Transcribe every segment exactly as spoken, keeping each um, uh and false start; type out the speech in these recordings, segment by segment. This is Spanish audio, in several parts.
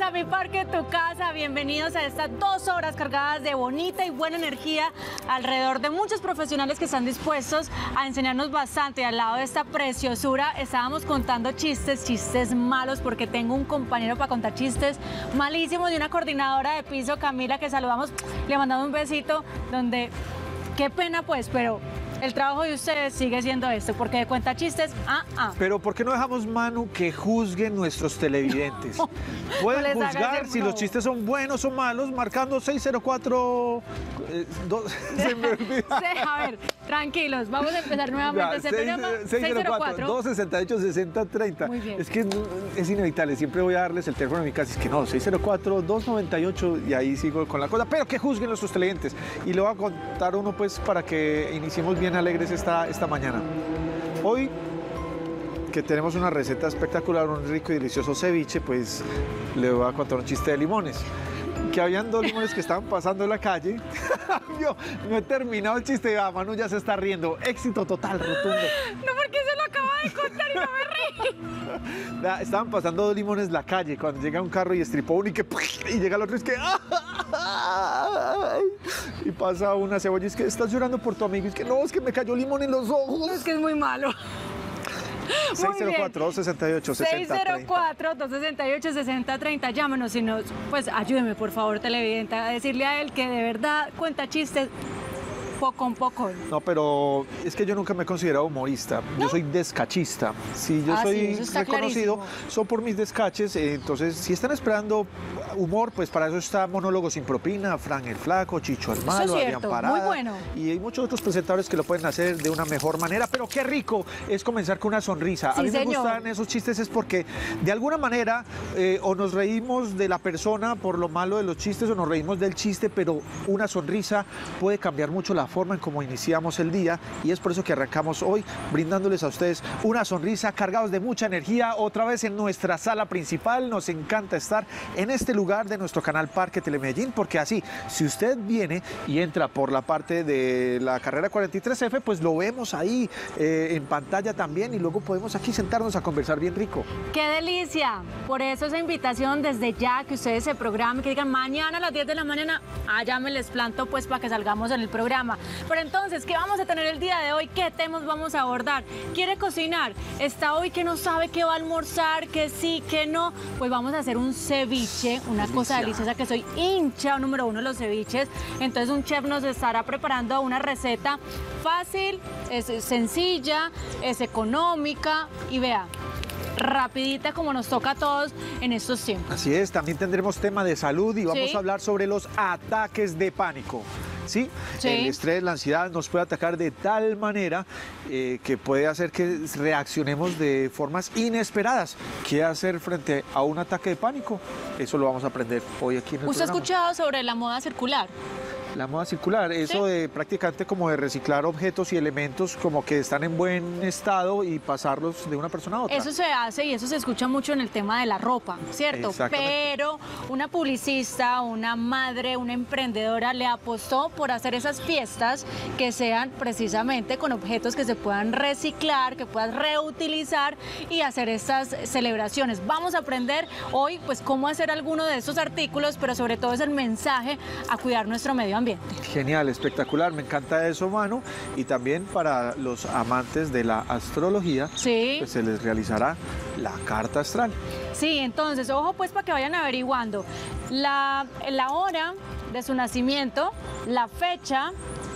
a Mi Parque Tu Casa, bienvenidos a estas dos horas cargadas de bonita y buena energía alrededor de muchos profesionales que están dispuestos a enseñarnos bastante. Al lado de esta preciosura estábamos contando chistes, chistes malos, porque tengo un compañero para contar chistes malísimos y una coordinadora de piso, Camila, que saludamos, le mandamos un besito, donde, qué pena pues, pero el trabajo de ustedes sigue siendo esto, porque de cuenta chistes, ah, ah. Pero ¿por qué no dejamos, Manu, que juzguen nuestros televidentes? No, pueden no juzgar si los chistes son buenos o malos, marcando seis cero cuatro... Eh, dos, se me olvida. A ver, tranquilos, vamos a empezar nuevamente. seis cero cuatro, dos seis ocho, seis cero tres cero. Muy bien. Es que es inevitable, siempre voy a darles el teléfono en mi casa. Es que no, seis cero cuatro, dos nueve ocho, y ahí sigo con la cosa. Pero que juzguen nuestros televidentes. Y le voy a contar uno, pues, para que iniciemos bien alegres esta, esta mañana. Hoy, que tenemos una receta espectacular, un rico y delicioso ceviche, pues le voy a contar un chiste de limones. Que habían dos limones que estaban pasando en la calle. Yo no he terminado el chiste, ah, Manu ya se está riendo. Éxito total, rotundo. No, porque se lo acaba de contar y no me reí. Estaban pasando dos limones en la calle cuando llega un carro y estripó uno y que y llega el otro y es que y pasa una cebolla y es que estás llorando por tu amigo y es que no, es que me cayó limón en los ojos. No, es que es muy malo. seis cero cuatro, dos seis ocho, seis cero tres cero. seis cero cuatro, dos seis ocho, seis cero tres cero. Llámenos y nos, pues ayúdeme por favor, televidente, a decirle a él que de verdad cuenta chistes poco a poco. No, pero es que yo nunca me he considerado humorista. ¿No? Yo soy descachista. Si yo ah, soy sí, reconocido, clarísimo. Son por mis descaches. Eh, entonces, si están esperando humor, pues para eso está Monólogo sin Propina, Fran el Flaco, Chicho el Malo, Adrián Parada. Muy bueno. Y hay muchos otros presentadores que lo pueden hacer de una mejor manera. Pero qué rico es comenzar con una sonrisa. Sí, a mí señor. me gustan esos chistes es porque de alguna manera eh, o nos reímos de la persona por lo malo de los chistes o nos reímos del chiste, pero una sonrisa puede cambiar mucho la forma en cómo iniciamos el día, y es por eso que arrancamos hoy brindándoles a ustedes una sonrisa, cargados de mucha energía, otra vez en nuestra sala principal. Nos encanta estar en este lugar de nuestro canal Parque Telemedellín, porque así, si usted viene y entra por la parte de la carrera cuarenta y tres F, pues lo vemos ahí eh, en pantalla también, y luego podemos aquí sentarnos a conversar bien rico. ¡Qué delicia! Por eso esa invitación desde ya, que ustedes se programen, que digan mañana a las diez de la mañana, allá me les planto pues para que salgamos en el programa. Pero entonces, ¿qué vamos a tener el día de hoy? ¿Qué temas vamos a abordar? ¿Quiere cocinar? ¿Está hoy que no sabe qué va a almorzar? ¿Que sí, que no? Pues vamos a hacer un ceviche, una Delicia. cosa deliciosa, que soy hincha número uno de los ceviches. Entonces un chef nos estará preparando una receta fácil, es sencilla, es económica y vea, rapidita, como nos toca a todos en estos tiempos. Así es, también tendremos tema de salud y vamos ¿Sí? a hablar sobre los ataques de pánico. ¿Sí? ¿Sí? El estrés, la ansiedad nos puede atacar de tal manera eh, que puede hacer que reaccionemos de formas inesperadas. ¿Qué hacer frente a un ataque de pánico? Eso lo vamos a aprender hoy aquí en el ¿Usted programa. ha escuchado sobre la moda circular? La moda circular, eso ¿Sí? de prácticamente como de reciclar objetos y elementos como que están en buen estado y pasarlos de una persona a otra. Eso se hace y eso se escucha mucho en el tema de la ropa, ¿cierto? Pero una publicista, una madre, una emprendedora le apostó por hacer esas fiestas que sean precisamente con objetos que se puedan reciclar, que puedas reutilizar y hacer estas celebraciones. Vamos a aprender hoy pues cómo hacer alguno de estos artículos, pero sobre todo es el mensaje a cuidar nuestro medio ambiente. Genial, espectacular, me encanta eso, Manu. Y también para los amantes de la astrología, sí. pues se les realizará la carta astral. Sí, entonces, ojo pues para que vayan averiguando la, la hora de su nacimiento, la fecha,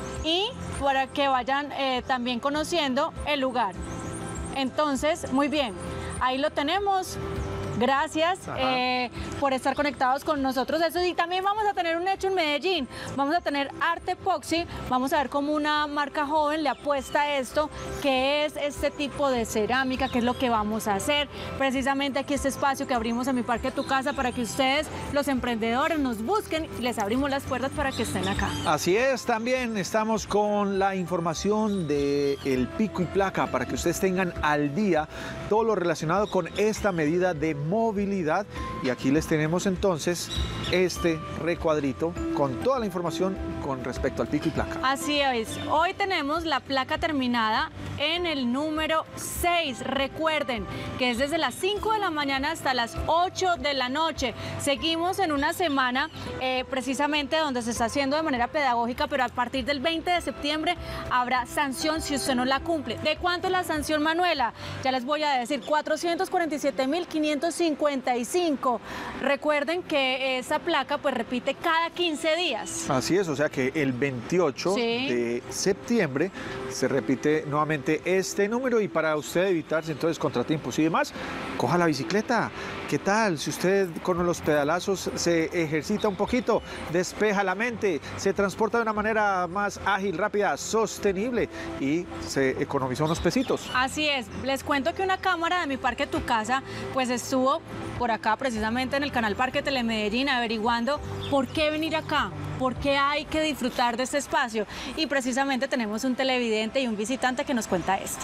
y para que vayan eh, también conociendo el lugar. Entonces, muy bien, ahí lo tenemos. Gracias eh, por estar conectados con nosotros. Eso, y también vamos a tener un hecho en Medellín. Vamos a tener Arte Epoxy. Vamos a ver cómo una marca joven le apuesta a esto, que es este tipo de cerámica, que es lo que vamos a hacer. Precisamente aquí este espacio que abrimos en Mi Parque Tu Casa para que ustedes, los emprendedores, nos busquen y les abrimos las puertas para que estén acá. Así es, también estamos con la información del pico y placa para que ustedes tengan al día todo lo relacionado con esta medida de movilidad, y aquí les tenemos entonces este recuadrito con toda la información con respecto al pico y placa. Así es, hoy tenemos la placa terminada en el número seis. Recuerden que es desde las cinco de la mañana hasta las ocho de la noche. Seguimos en una semana eh, precisamente donde se está haciendo de manera pedagógica, pero a partir del veinte de septiembre habrá sanción si usted no la cumple. ¿De cuánto es la sanción, Manuela? Ya les voy a decir, cuatrocientos cuarenta y siete mil quinientos cincuenta y cinco. Recuerden que esa placa pues repite cada quince días. Así es, o sea que el veintiocho Sí. de septiembre se repite nuevamente este número, y para usted evitarse entonces contratiempos y demás, coja la bicicleta. ¿Qué tal? Si usted con los pedalazos se ejercita un poquito, despeja la mente, se transporta de una manera más ágil, rápida, sostenible y se economiza unos pesitos. Así es, les cuento que una cámara de Mi Parque Tu Casa pues estuvo por acá precisamente en el canal Parque Telemedellín averiguando por qué venir acá, por qué hay que disfrutar de este espacio, y precisamente tenemos un televidente y un visitante que nos cuenta esto.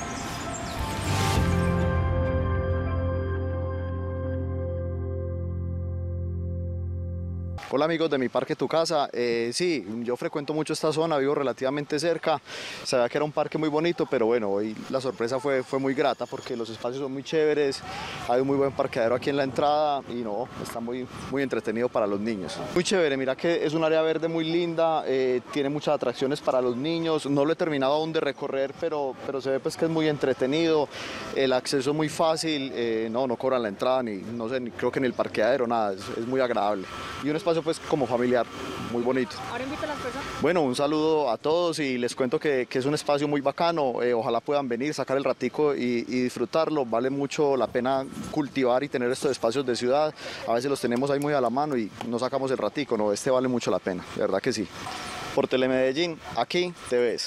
Hola amigos de Mi Parque Tu Casa, eh, sí, yo frecuento mucho esta zona, vivo relativamente cerca, sabía que era un parque muy bonito, pero bueno, hoy la sorpresa fue, fue muy grata porque los espacios son muy chéveres, hay un muy buen parqueadero aquí en la entrada y no, está muy, muy entretenido para los niños. Muy chévere, mira que es un área verde muy linda, eh, tiene muchas atracciones para los niños, no lo he terminado aún de recorrer, pero, pero se ve pues que es muy entretenido, el acceso es muy fácil, eh, no, no cobran la entrada, ni, no sé, ni, creo que ni el parqueadero, nada, es, es muy agradable. Y un espacio pues como familiar, muy bonito. Ahora invito a las personas. Bueno, un saludo a todos y les cuento que, que es un espacio muy bacano, eh, ojalá puedan venir, sacar el ratico y, y disfrutarlo, vale mucho la pena cultivar y tener estos espacios de ciudad, a veces los tenemos ahí muy a la mano y no sacamos el ratico, no, este vale mucho la pena, de verdad que sí. Por Telemedellín, aquí te ves.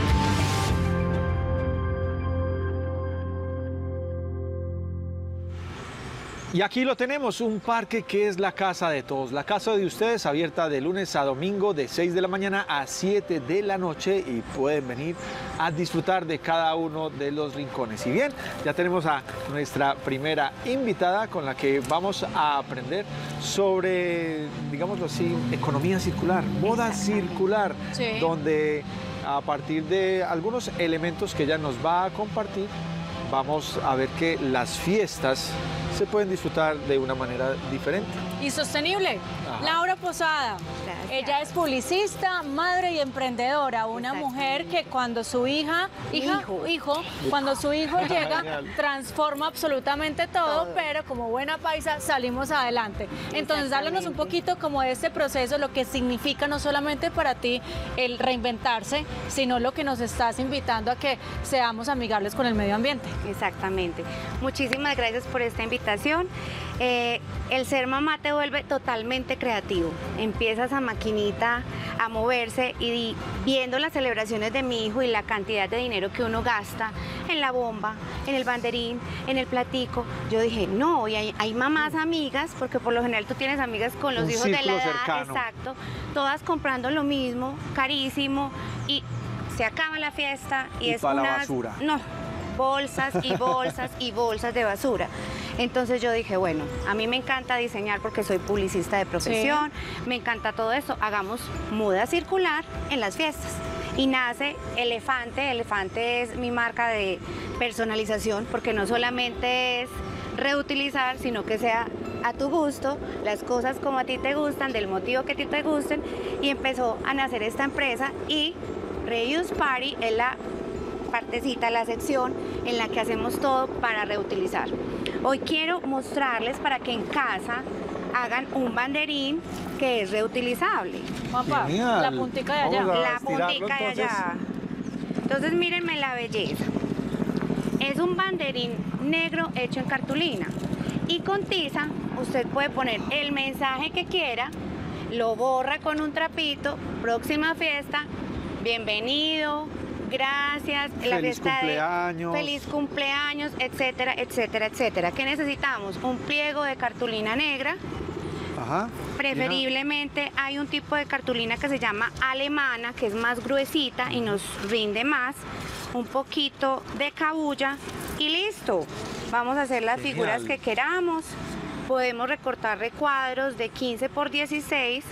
Y aquí lo tenemos, un parque que es la casa de todos, la casa de ustedes, abierta de lunes a domingo de seis de la mañana a siete de la noche, y pueden venir a disfrutar de cada uno de los rincones. Y bien, ya tenemos a nuestra primera invitada con la que vamos a aprender sobre, digámoslo así, economía circular, moda circular, Sí. donde a partir de algunos elementos que ella nos va a compartir, vamos a ver que las fiestas se pueden disfrutar de una manera diferente. Y sostenible. Ajá. Laura Posada. Gracias. Ella es publicista, madre y emprendedora. Una mujer que cuando su hija, hija, Hijo. hijo, cuando su hijo llega, Genial. transforma absolutamente todo, Todo. pero como buena paisa salimos adelante. Entonces, háblanos un Exactamente. poquito como de este proceso, lo que significa no solamente para ti el reinventarse, sino lo que nos estás invitando a que seamos amigables con el medio ambiente. Exactamente. Muchísimas gracias por esta invitación. Eh, el ser mamá te vuelve totalmente creativo. Empiezas a maquinita a moverse y di- viendo las celebraciones de mi hijo y la cantidad de dinero que uno gasta en la bomba, en el banderín, en el platico, yo dije, no, y hay, hay mamás amigas, porque por lo general tú tienes amigas con los Un hijos de la círculo edad, cercano. exacto, todas comprando lo mismo, carísimo, y se acaba la fiesta y, Y es pa' la una... basura. No, bolsas y bolsas y bolsas de basura. Entonces yo dije, bueno, a mí me encanta diseñar porque soy publicista de profesión, me encanta todo esto, hagamos moda circular en las fiestas. Y nace Elefante, Elefante es mi marca de personalización porque no solamente es reutilizar, sino que sea a tu gusto, las cosas como a ti te gustan, del motivo que a ti te gusten, y empezó a nacer esta empresa y Reuse Party es la partecita, la sección en la que hacemos todo para reutilizar. Hoy quiero mostrarles para que en casa hagan un banderín que es reutilizable. Juanpa, Genial. la puntica de allá. Vamos a- La estirarlo, puntica de entonces. allá. Entonces mírenme la belleza. Es un banderín negro hecho en cartulina. Y con tiza usted puede poner el mensaje que quiera, lo borra con un trapito, próxima fiesta, bienvenido, gracias, la Feliz fiesta cumpleaños. de feliz cumpleaños, etcétera, etcétera, etcétera. ¿Qué necesitamos? Un pliego de cartulina negra. Ajá. Preferiblemente hay un tipo de cartulina que se llama alemana, que es más gruesita y nos rinde más. Un poquito de cabulla y listo. Vamos a hacer las Genial. figuras que queramos. Podemos recortar recuadros de quince por dieciséis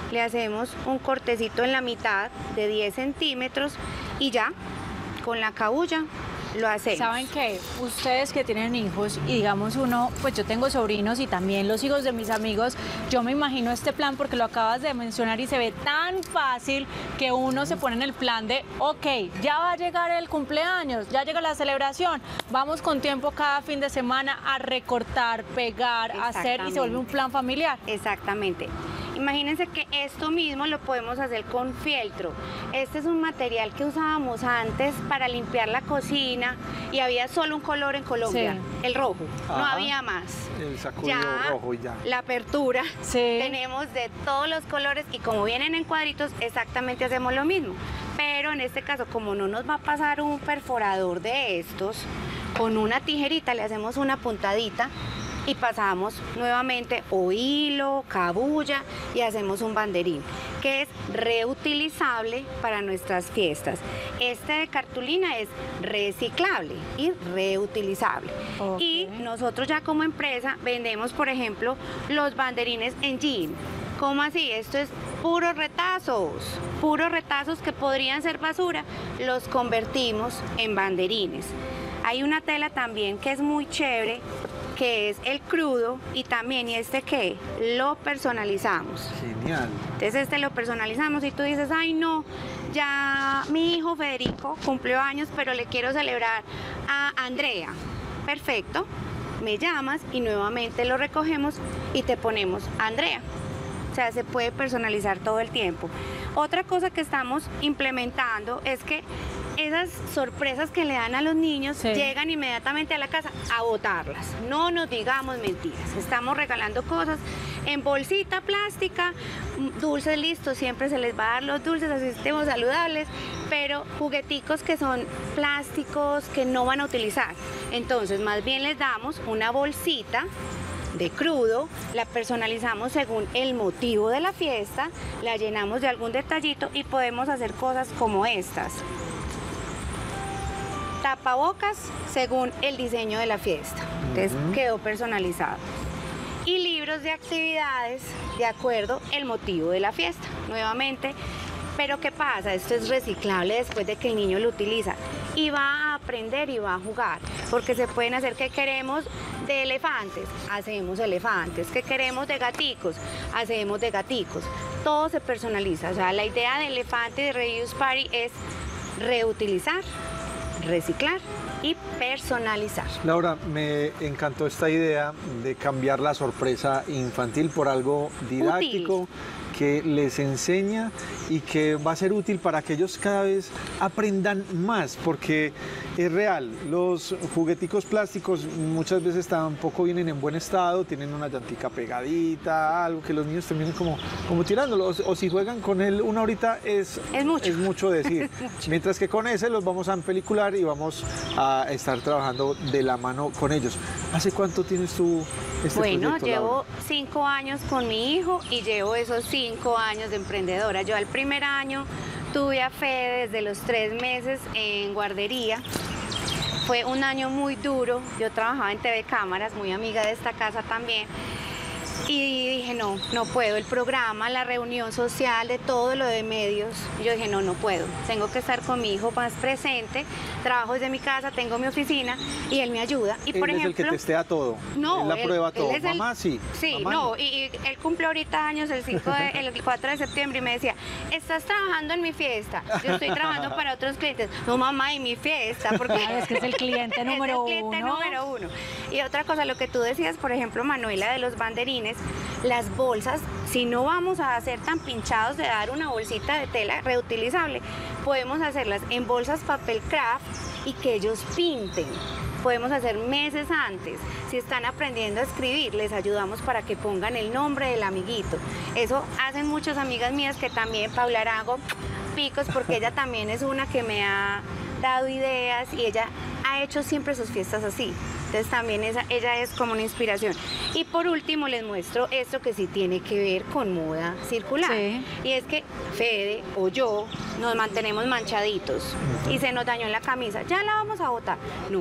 le hacemos un cortecito en la mitad de diez centímetros y ya, con la cabulla lo hacemos. ¿Saben qué? Ustedes que tienen hijos y digamos uno, pues yo tengo sobrinos y también los hijos de mis amigos, yo me imagino este plan porque lo acabas de mencionar y se ve tan fácil que uno se pone en el plan de, ok, ya va a llegar el cumpleaños, ya llega la celebración, vamos con tiempo cada fin de semana a recortar, pegar, hacer y se vuelve un plan familiar. Exactamente. Imagínense que esto mismo lo podemos hacer con fieltro. Este es un material que usábamos antes para limpiar la cocina y había solo un color en Colombia, sí. el rojo, Ajá. no había más. El sacudido ya, rojo y ya. La apertura, sí. tenemos de todos los colores y como vienen en cuadritos, exactamente hacemos lo mismo. Pero en este caso, como no nos va a pasar un perforador de estos, con una tijerita le hacemos una puntadita y pasamos nuevamente o hilo, cabulla y hacemos un banderín que es reutilizable para nuestras fiestas. Este de cartulina es reciclable y reutilizable. Okay. Y nosotros ya como empresa vendemos, por ejemplo, los banderines en jean. ¿Cómo así? Esto es puros retazos, puros retazos que podrían ser basura, los convertimos en banderines. Hay una tela también que es muy chévere, que es el crudo, y también, ¿y este qué? Lo personalizamos. Genial. Entonces este lo personalizamos y tú dices, ay no, ya mi hijo Federico cumplió años, pero le quiero celebrar a Andrea. Perfecto, me llamas y nuevamente lo recogemos y te ponemos Andrea. O sea, se puede personalizar todo el tiempo. Otra cosa que estamos implementando es que esas sorpresas que le dan a los niños sí. llegan inmediatamente a la casa a botarlas. No nos digamos mentiras. Estamos regalando cosas en bolsita plástica, dulces listos, siempre se les va a dar los dulces, así estemos saludables, pero jugueticos que son plásticos que no van a utilizar. Entonces, más bien les damos una bolsita de crudo, la personalizamos según el motivo de la fiesta, la llenamos de algún detallito y podemos hacer cosas como estas. Tapabocas según el diseño de la fiesta, entonces uh-huh. quedó personalizado. Y libros de actividades de acuerdo al motivo de la fiesta, nuevamente. Pero ¿qué pasa? Esto es reciclable después de que el niño lo utiliza y va a aprender y va a jugar, porque se pueden hacer que queremos de elefantes, hacemos elefantes, que queremos de gaticos, hacemos de gaticos. Todo se personaliza, o sea, la idea de elefante y de Reuse Party es reutilizar, reciclar y personalizar. Laura, me encantó esta idea de cambiar la sorpresa infantil por algo didáctico, útil, que les enseña y que va a ser útil para que ellos cada vez aprendan más, porque es real, los jugueticos plásticos muchas veces tampoco vienen en buen estado, tienen una llantica pegadita, algo que los niños terminan como, como tirándolo, o, o si juegan con él una horita es, es, mucho. es mucho decir, es mucho. Mientras que con ese los vamos a empelicular y vamos a estar trabajando de la mano con ellos. ¿Hace cuánto tienes tú este bueno, proyecto, llevo Laura? cinco años con mi hijo y llevo esos cinco años de emprendedora. Yo al primer año tuve a Fede desde los tres meses en guardería. Fue un año muy duro, yo trabajaba en T V Cámaras, muy amiga de esta casa también, y dije no, no puedo, el programa, la reunión social, de todo lo de medios, yo dije no, no puedo, tengo que estar con mi hijo más presente, trabajo desde mi casa, tengo mi oficina y él me ayuda. Y él por es ejemplo, el que testea todo, no, él la él, prueba todo, él mamá el, sí. Sí, mamá no, no. Y, y él cumple ahorita años el, cinco de, el cuatro de septiembre y me decía, estás trabajando en mi fiesta, yo estoy trabajando para otros clientes. No mamá, y mi fiesta, porque es que es el cliente número es el cliente uno. número uno. Y otra cosa, lo que tú decías, por ejemplo, Manuela, de los banderines, las bolsas, si no vamos a ser tan pinchados de dar una bolsita de tela reutilizable, podemos hacerlas en bolsas papel craft y que ellos pinten. Podemos hacer meses antes. Si están aprendiendo a escribir, les ayudamos para que pongan el nombre del amiguito. Eso hacen muchas amigas mías que también, Paula Arango, picos, porque ella también es una que me ha dado ideas y ella ha hecho siempre sus fiestas así. Entonces también esa, ella es como una inspiración. Y por último les muestro esto que sí tiene que ver con moda circular. Sí. Y es que Fede o yo nos mantenemos manchaditos y se nos dañó en la camisa. Ya la vamos a botar. No,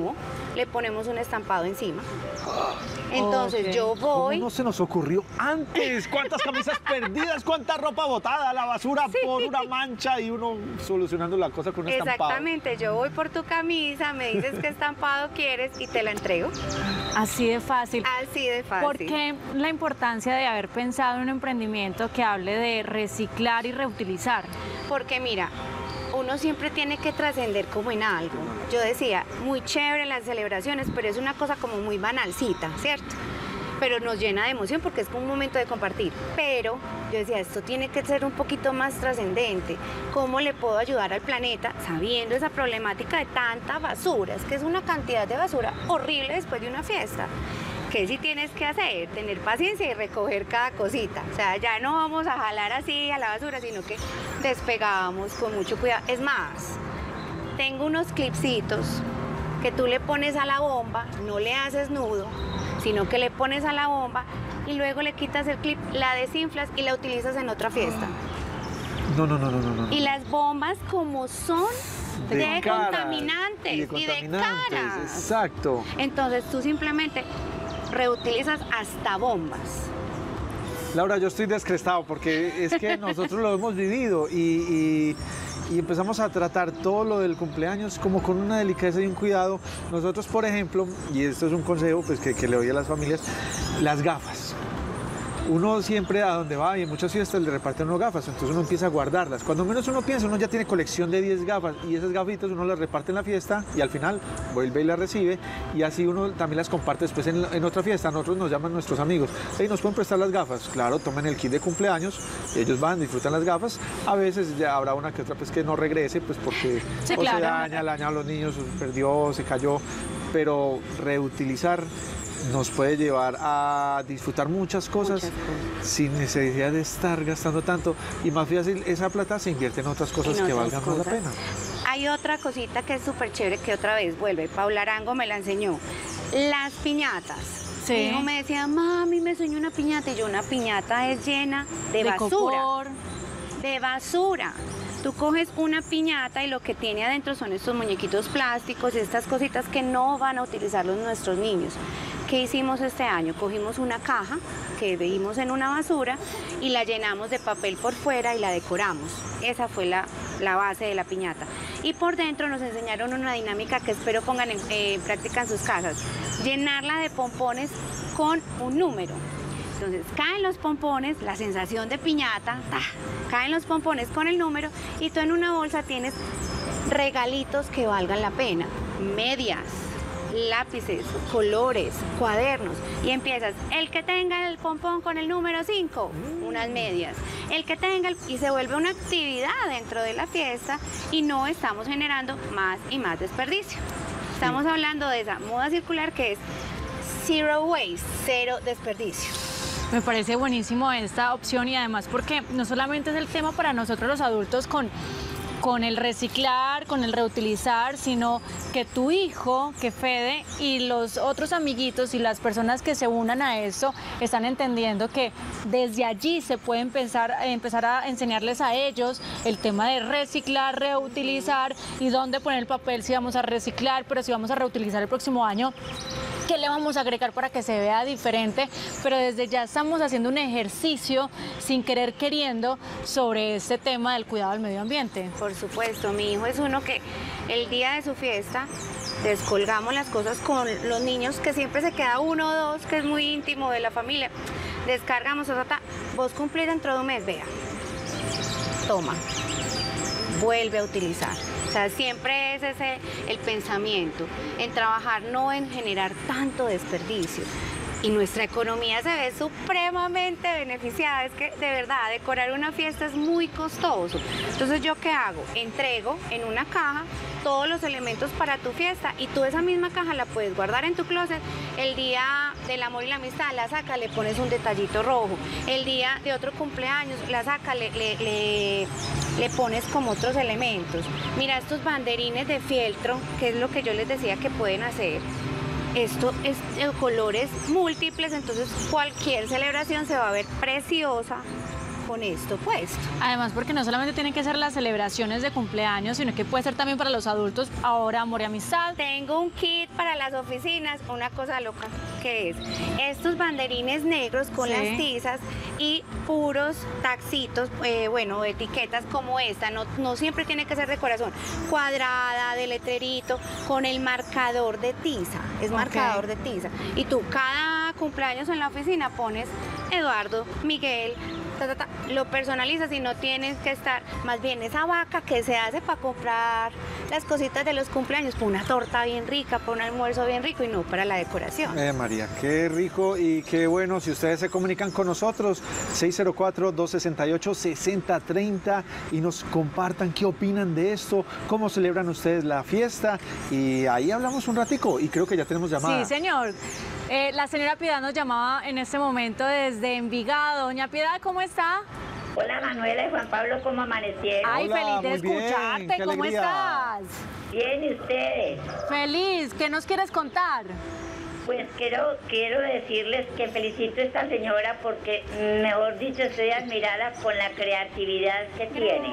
le ponemos un estampado encima. Entonces Ok. yo voy... ¿Cómo no se nos ocurrió antes? ¿Cuántas camisas perdidas? ¿Cuánta ropa botada a la basura por una mancha y uno solucionando la cosa con un estampado? Exactamente, yo voy por tu camisa, me dices qué estampado quieres y te la entrego. Así de fácil. Así de fácil. ¿Por qué la importancia de haber pensado en un emprendimiento que hable de reciclar y reutilizar? Porque mira, uno siempre tiene que trascender como en algo. Yo decía, muy chévere las celebraciones, pero es una cosa como muy banalcita, ¿cierto? Pero nos llena de emoción porque es como un momento de compartir. Pero yo decía, esto tiene que ser un poquito más trascendente. ¿Cómo le puedo ayudar al planeta sabiendo esa problemática de tanta basura? Es que es una cantidad de basura horrible después de una fiesta. ¿Qué sí tienes que hacer? Tener paciencia y recoger cada cosita. O sea, ya no vamos a jalar así a la basura, sino que despegamos con mucho cuidado. Es más, tengo unos clipsitos que tú le pones a la bomba, no le haces nudo, sino que le pones a la bomba y luego le quitas el clip, la desinflas y la utilizas en otra fiesta. No, no, no, no, no. no. Y las bombas como son de, De cara contaminantes y y de de, contaminantes, caras. exacto. Entonces tú simplemente reutilizas hasta bombas. Laura, yo estoy descrestado porque es que nosotros lo hemos vivido y, y- y empezamos a tratar todo lo del cumpleaños como con una delicadeza y un cuidado. Nosotros, por ejemplo, y esto es un consejo pues, que, que le doy a las familias, las gafas. Uno siempre a donde va y en muchas fiestas le reparten uno gafas, entonces uno empieza a guardarlas. Cuando menos uno piensa, uno ya tiene colección de diez gafas y esas gafitas uno las reparte en la fiesta y al final vuelve y las recibe y así uno también las comparte después en, en otra fiesta. Nosotros nos llaman nuestros amigos, hey, ¿nos pueden prestar las gafas? Claro, tomen el kit de cumpleaños, ellos van, disfrutan las gafas. A veces ya habrá una que otra pues que no regrese pues porque Sí, o claro. se daña, la daña a los niños, o se perdió, se cayó, pero reutilizar nos puede llevar a disfrutar muchas cosas, Muchas cosas. sin necesidad de estar gastando tanto y más fácil esa plata se invierte en otras cosas En que otras valgan más la cosas. pena. Hay otra cosita que es súper chévere que otra vez vuelve. Paula Arango me la enseñó. Las piñatas. Sí. Mi hijo me decía, mami, me soñé una piñata. Y yo, una piñata es llena de, basura. copor. De basura. Tú coges una piñata y lo que tiene adentro son estos muñequitos plásticos y estas cositas que no van a utilizar los nuestros niños. ¿Qué hicimos este año? Cogimos una caja que vimos en una basura y la llenamos de papel por fuera y la decoramos. Esa fue la, la base de la piñata. Y por dentro nos enseñaron una dinámica que espero pongan en eh, práctica en sus casas. Llenarla de pompones con un número. Entonces caen los pompones, la sensación de piñata, ¡tah! Caen los pompones con el número y tú en una bolsa tienes regalitos que valgan la pena, medias, lápices, colores, cuadernos y empiezas, el que tenga el pompón con el número cinco, unas medias, el que tenga el... y se vuelve una actividad dentro de la fiesta y no estamos generando más y más desperdicio. Estamos hablando de esa moda circular que es zero waste, cero desperdicio. Me parece buenísimo esta opción y además porque no solamente es el tema para nosotros los adultos con, con el reciclar, con el reutilizar, sino que tu hijo, que Fede y los otros amiguitos y las personas que se unan a esto están entendiendo que desde allí se puede empezar, empezar a enseñarles a ellos el tema de reciclar, reutilizar y dónde poner el papel si vamos a reciclar, pero si vamos a reutilizar el próximo año. ¿Qué le vamos a agregar para que se vea diferente? Pero desde ya estamos haciendo un ejercicio sin querer queriendo sobre este tema del cuidado del medio ambiente. Por supuesto, mi hijo es uno que el día de su fiesta descolgamos las cosas con los niños, que siempre se queda uno o dos, que es muy íntimo de la familia. Descargamos, o sea, vos cumplís dentro de un mes, vea. Toma, vuelve a utilizar. O sea, siempre es ese el pensamiento, en trabajar, no en generar tanto desperdicio. Y nuestra economía se ve supremamente beneficiada. Es que, de verdad, decorar una fiesta es muy costoso. Entonces, ¿yo qué hago? Entrego en una caja todos los elementos para tu fiesta y tú esa misma caja la puedes guardar en tu closet. El día del amor y la amistad la sacas, le pones un detallito rojo. El día de otro cumpleaños la sacas, le, le, le, le pones como otros elementos. Mira estos banderines de fieltro, que es lo que yo les decía que pueden hacer. Esto es de colores múltiples, entonces cualquier celebración se va a ver preciosa con esto puesto. Además, porque no solamente tienen que ser las celebraciones de cumpleaños, sino que puede ser también para los adultos. Ahora, amor y amistad. Tengo un kit para las oficinas, una cosa loca, que es estos banderines negros con Sí. las tizas y puros taxitos, eh, bueno, etiquetas como esta, no, no siempre tiene que ser de corazón, cuadrada, de letrerito, con el marcador de tiza, es Ok. marcador de tiza. Y tú cada cumpleaños en la oficina pones Eduardo, Miguel, ta, ta, ta, lo personalizas y no tienes que estar, más bien esa vaca que se hace para comprar las cositas de los cumpleaños, para una torta bien rica, para un almuerzo bien rico y no para la decoración. Eh, María, qué rico y qué bueno si ustedes se comunican con nosotros, seis cero cuatro, dos seis ocho, seis cero tres cero y nos compartan qué opinan de esto, cómo celebran ustedes la fiesta y ahí hablamos un ratico y creo que ya tenemos llamada. Sí, señor. Eh, la señora Piedad nos llamaba en este momento desde Envigado. Doña Piedad, ¿cómo está? Hola Manuela y Juan Pablo, ¿cómo amanecieron? Ay, Hola, feliz de muy bien, escucharte. qué ¿Cómo alegría. estás? Bien, ¿y ustedes? Feliz. ¿Qué nos quieres contar? Pues quiero, quiero decirles que felicito a esta señora porque, mejor dicho, estoy admirada con la creatividad que tiene.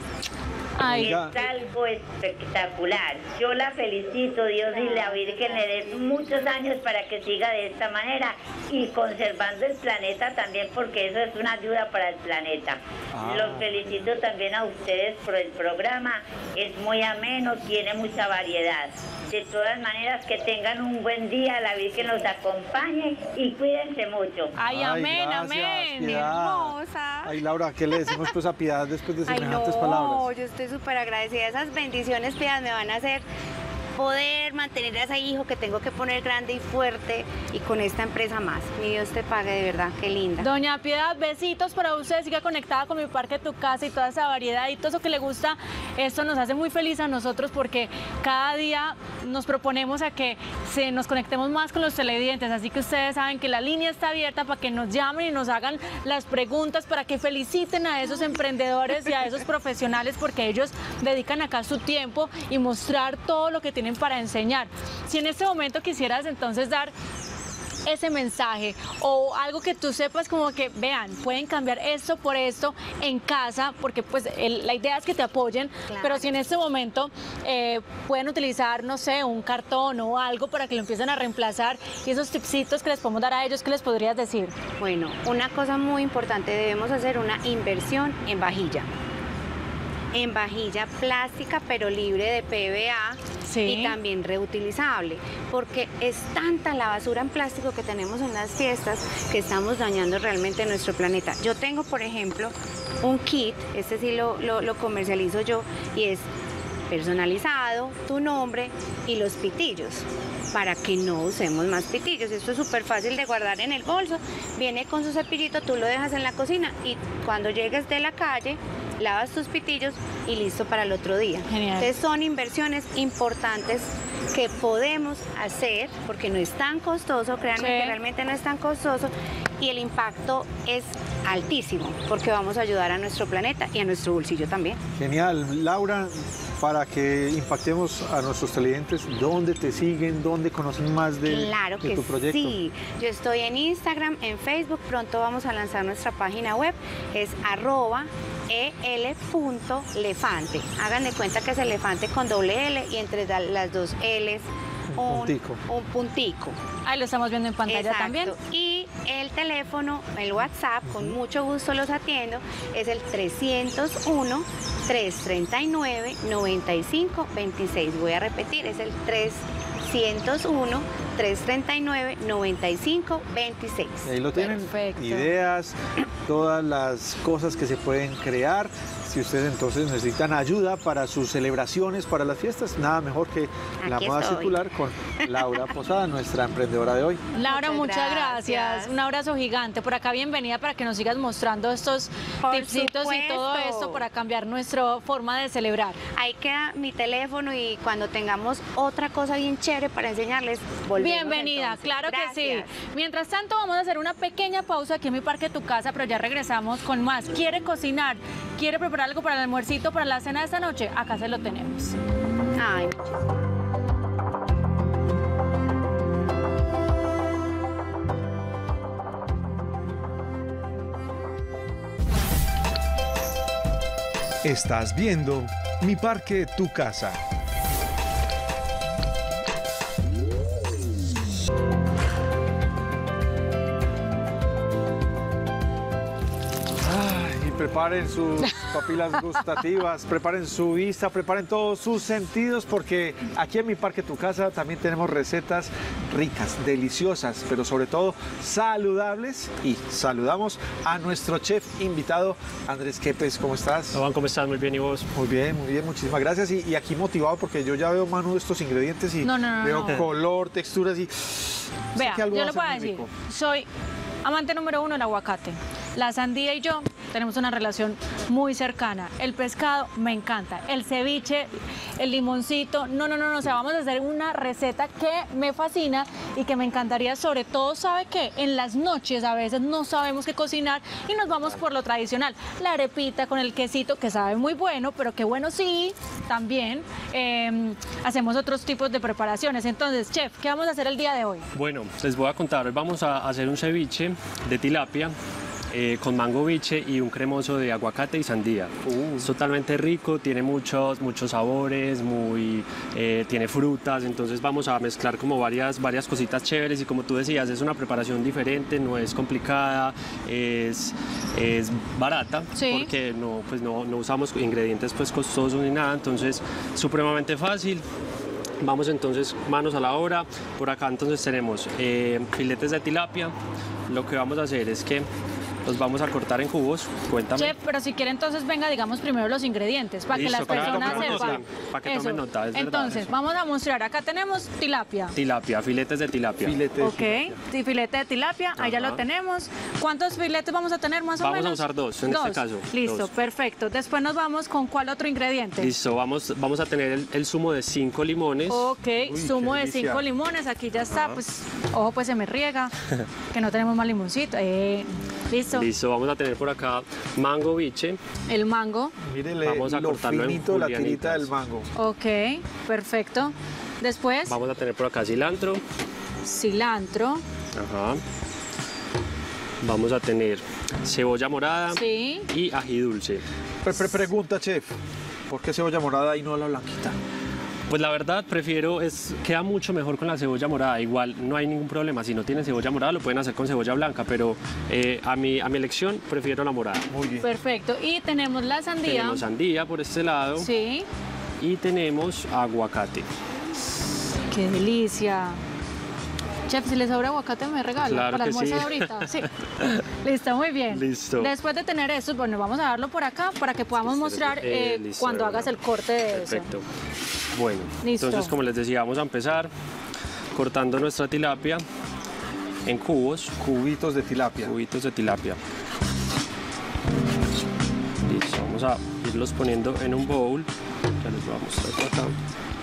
Ay, Oiga. Es algo espectacular. Yo la felicito, Dios y la Virgen le dé muchos años para que siga de esta manera y conservando el planeta también, porque eso es una ayuda para el planeta. Ah. Los felicito también a ustedes por el programa. Es muy ameno, tiene mucha variedad. De todas maneras, que tengan un buen día, la Virgen los acompañe y cuídense mucho. ay, amén, gracias, amén. Piedad. Hermosa. Ay, Laura, ¿qué le decimos pues a Piedad después de Ay, semejantes no, palabras? yo estoy súper agradecida. Esas bendiciones, Piedad, me van a hacer poder mantener a ese hijo que tengo que poner grande y fuerte y con esta empresa más. Mi Dios te pague, de verdad, qué linda. Doña Piedad, besitos para usted, siga conectada con Mi Parque Tu Casa y toda esa variedad y todo eso que le gusta. Esto nos hace muy feliz a nosotros porque cada día nos proponemos a que se nos conectemos más con los televidentes, así que ustedes saben que la línea está abierta para que nos llamen y nos hagan las preguntas, para que feliciten a esos emprendedores y a esos profesionales porque ellos dedican acá su tiempo y mostrar todo lo que tienen para enseñar. Si en este momento quisieras entonces dar ese mensaje o algo que tú sepas como que vean, pueden cambiar esto por esto en casa, porque pues el- la idea es que te apoyen, Claro. pero si en este momento eh, pueden utilizar, no sé, un cartón o algo para que lo empiecen a reemplazar y esos tipsitos que les podemos dar a ellos, ¿qué les podrías decir? Bueno, una cosa muy importante, debemos hacer una inversión en vajilla. En vajilla plástica, pero libre de P V A Sí. y también reutilizable, porque es tanta la basura en plástico que tenemos en las fiestas que estamos dañando realmente nuestro planeta. Yo tengo, por ejemplo, un kit, este sí lo, lo, lo comercializo yo, y es personalizado, tu nombre y los pitillos, para que no usemos más pitillos. Esto es súper fácil de guardar en el bolso, viene con su cepillito, tú lo dejas en la cocina y cuando llegues de la calle, lavas tus pitillos y listo para el otro día. Genial. Entonces son inversiones importantes que podemos hacer porque no es tan costoso, créanme Sí. que realmente no es tan costoso y el impacto es altísimo porque vamos a ayudar a nuestro planeta y a nuestro bolsillo también. Genial. Laura, para que impactemos a nuestros televidentes, ¿dónde te siguen? ¿Dónde conocen más de, Claro de que tu proyecto? sí. Yo estoy en Instagram, en Facebook. Pronto vamos a lanzar nuestra página web. Es arroba el.lefante. Hagan de cuenta que es elefante con doble L y entre da- las dos L's Un puntico. un puntico. Ahí lo estamos viendo en pantalla Exacto. también. Y el teléfono, el WhatsApp, con mucho gusto los atiendo, es el trescientos uno, trescientos treinta y nueve, noventa y cinco veintiséis. Voy a repetir, es el trescientos uno, trescientos treinta y nueve, noventa y cinco veintiséis. Y ahí lo tienen, Perfecto. ideas, todas las cosas que se pueden crear. Si ustedes entonces necesitan ayuda para sus celebraciones, para las fiestas, nada mejor que la Aquí moda estoy. circular con Laura Posada, nuestra emprendedora de hoy. Laura, muchas, Muchas gracias. gracias. Un abrazo gigante. Por acá bienvenida para que nos sigas mostrando estos Por tipsitos y todo supuesto. esto para cambiar nuestra forma de celebrar. Ahí queda mi teléfono y cuando tengamos otra cosa bien chévere para enseñarles, volvemos. Bienvenida, entonces. claro que Gracias. sí. Mientras tanto, vamos a hacer una pequeña pausa aquí en Mi Parque Tu Casa, pero ya regresamos con más. ¿Quiere cocinar? ¿Quiere preparar algo para el almuercito, para la cena de esta noche? Acá se lo tenemos. Ay, muchísimas Estás viendo Mi Parque, Tu Casa. Preparen sus papilas gustativas, preparen su vista, preparen todos sus sentidos, porque aquí en Mi Parque, Tu Casa también tenemos recetas ricas, deliciosas, pero sobre todo saludables. Y saludamos a nuestro chef invitado, Andrés Quepes. ¿Cómo estás? Juan, ¿cómo estás? Muy bien, ¿y vos? Muy bien, muy bien, muchísimas gracias. Y, y aquí motivado porque yo ya veo, Manu, estos ingredientes y no, no, no, veo no. color, texturas y... Vea, sé que algo yo va le a puedo ser muy decir, rico. soy amante número uno del aguacate. La sandía y yo tenemos una relación muy cercana. El pescado me encanta. El ceviche, el limoncito. No, no, no, no. O sea, vamos a hacer una receta que me fascina y que me encantaría. Sobre todo, ¿sabe qué? En las noches a veces no sabemos qué cocinar y nos vamos por lo tradicional. La arepita con el quesito, que sabe muy bueno, pero qué bueno sí, también eh, hacemos otros tipos de preparaciones. Entonces, chef, ¿qué vamos a hacer el día de hoy? Bueno, les voy a contar, hoy vamos a hacer un ceviche de tilapia eh, con mango biche y un cremoso de aguacate y sandía. Uh. Es totalmente rico, tiene muchos, muchos sabores, muy, eh, tiene frutas, entonces vamos a mezclar como varias, varias cositas chéveres y como tú decías, es una preparación diferente, no es complicada, es, es barata, sí, porque no, pues no, no usamos ingredientes pues costosos ni nada, entonces supremamente fácil. Vamos entonces manos a la obra. Por acá entonces tenemos eh, filetes de tilapia. Lo que vamos a hacer es que los vamos a cortar en cubos. Cuéntame. Chef, pero si quiere entonces venga, digamos primero los ingredientes para Listo, que las personas claro, sepan. para que tomen nota, es entonces, verdad, vamos a mostrar. Acá tenemos tilapia. Tilapia, filetes de tilapia. Filete de Ok, sí, filete de tilapia, ahí ya Ajá. lo tenemos. ¿Cuántos filetes vamos a tener más o Vamos a menos? usar dos, en dos. este caso, Listo, dos. perfecto. Después nos vamos con ¿cuál otro ingrediente? Listo, vamos, vamos a tener el, el zumo de cinco limones. Ok, Uy, zumo qué de delicia. cinco limones, aquí ya está, pues, ojo, pues se me riega, que no tenemos más limoncito. Eh, listo. Listo, vamos a tener por acá mango biche. El mango, Mírele Vamos a lo cortarlo en finito de la tirita julianitas. del mango. ok, perfecto. Después, Vamos a tener por acá cilantro. cilantro, Ajá. Vamos a tener cebolla morada sí. y ají dulce. Pre- pre- pregunta, chef, ¿por qué cebolla morada y no la blanquita? Pues la verdad prefiero, es, queda mucho mejor con la cebolla morada, igual no hay ningún problema, si no tienen cebolla morada lo pueden hacer con cebolla blanca, pero eh, a, mi, a mi elección prefiero la morada. Muy bien. Perfecto. Y tenemos la sandía. Tenemos sandía por este lado Sí. y tenemos aguacate. Qué delicia. Chef, si le sobra aguacate me regala Claro para que almorzar sí. ahorita. Sí. Listo, muy bien. Listo. Después de tener eso, bueno, vamos a darlo por acá para que podamos mostrar Eh, eh, listo, cuando de hagas una. el corte de Perfecto. eso. Bueno, Listo. entonces como les decía, vamos a empezar cortando nuestra tilapia en cubos, Cubitos de tilapia. cubitos de tilapia. Listo, vamos a irlos poniendo en un bowl. Ya les voy a mostrar por acá.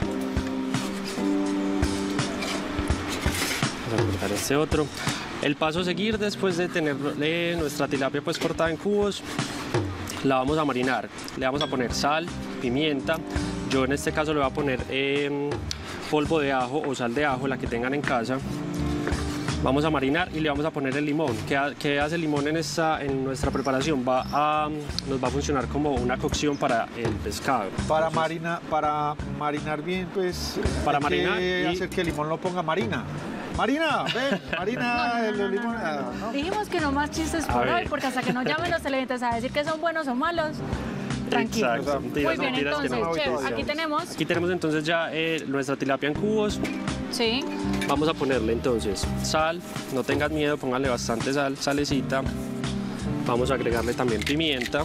Vamos a cortar este otro. El paso a seguir después de tener eh, nuestra tilapia pues cortada en cubos, la vamos a marinar. Le vamos a poner sal, pimienta. Yo en este caso le voy a poner eh, polvo de ajo o sal de ajo, la que tengan en casa. Vamos a marinar y le vamos a poner el limón. ¿Qué, ha- qué hace el limón en, esta, en nuestra preparación? Va a, nos va a funcionar como una cocción para el pescado. Para, Entonces, marina, para marinar bien, pues Para hay marinar que y- hacer que el limón lo ponga Marina. Marina, ven, Marina, el limón. ah, ¿no? Dijimos que no más chistes A por ver. hoy, porque hasta que no llamen los televidentes a decir que son buenos o malos, tranquilos. Exacto. Muy Mentiras, bien, mentiras que entonces, no. chef, autorización. aquí tenemos, Aquí tenemos entonces ya eh, nuestra tilapia en cubos. sí, Vamos a ponerle entonces sal, no tengas miedo, póngale bastante sal, salecita. Vamos a agregarle también pimienta.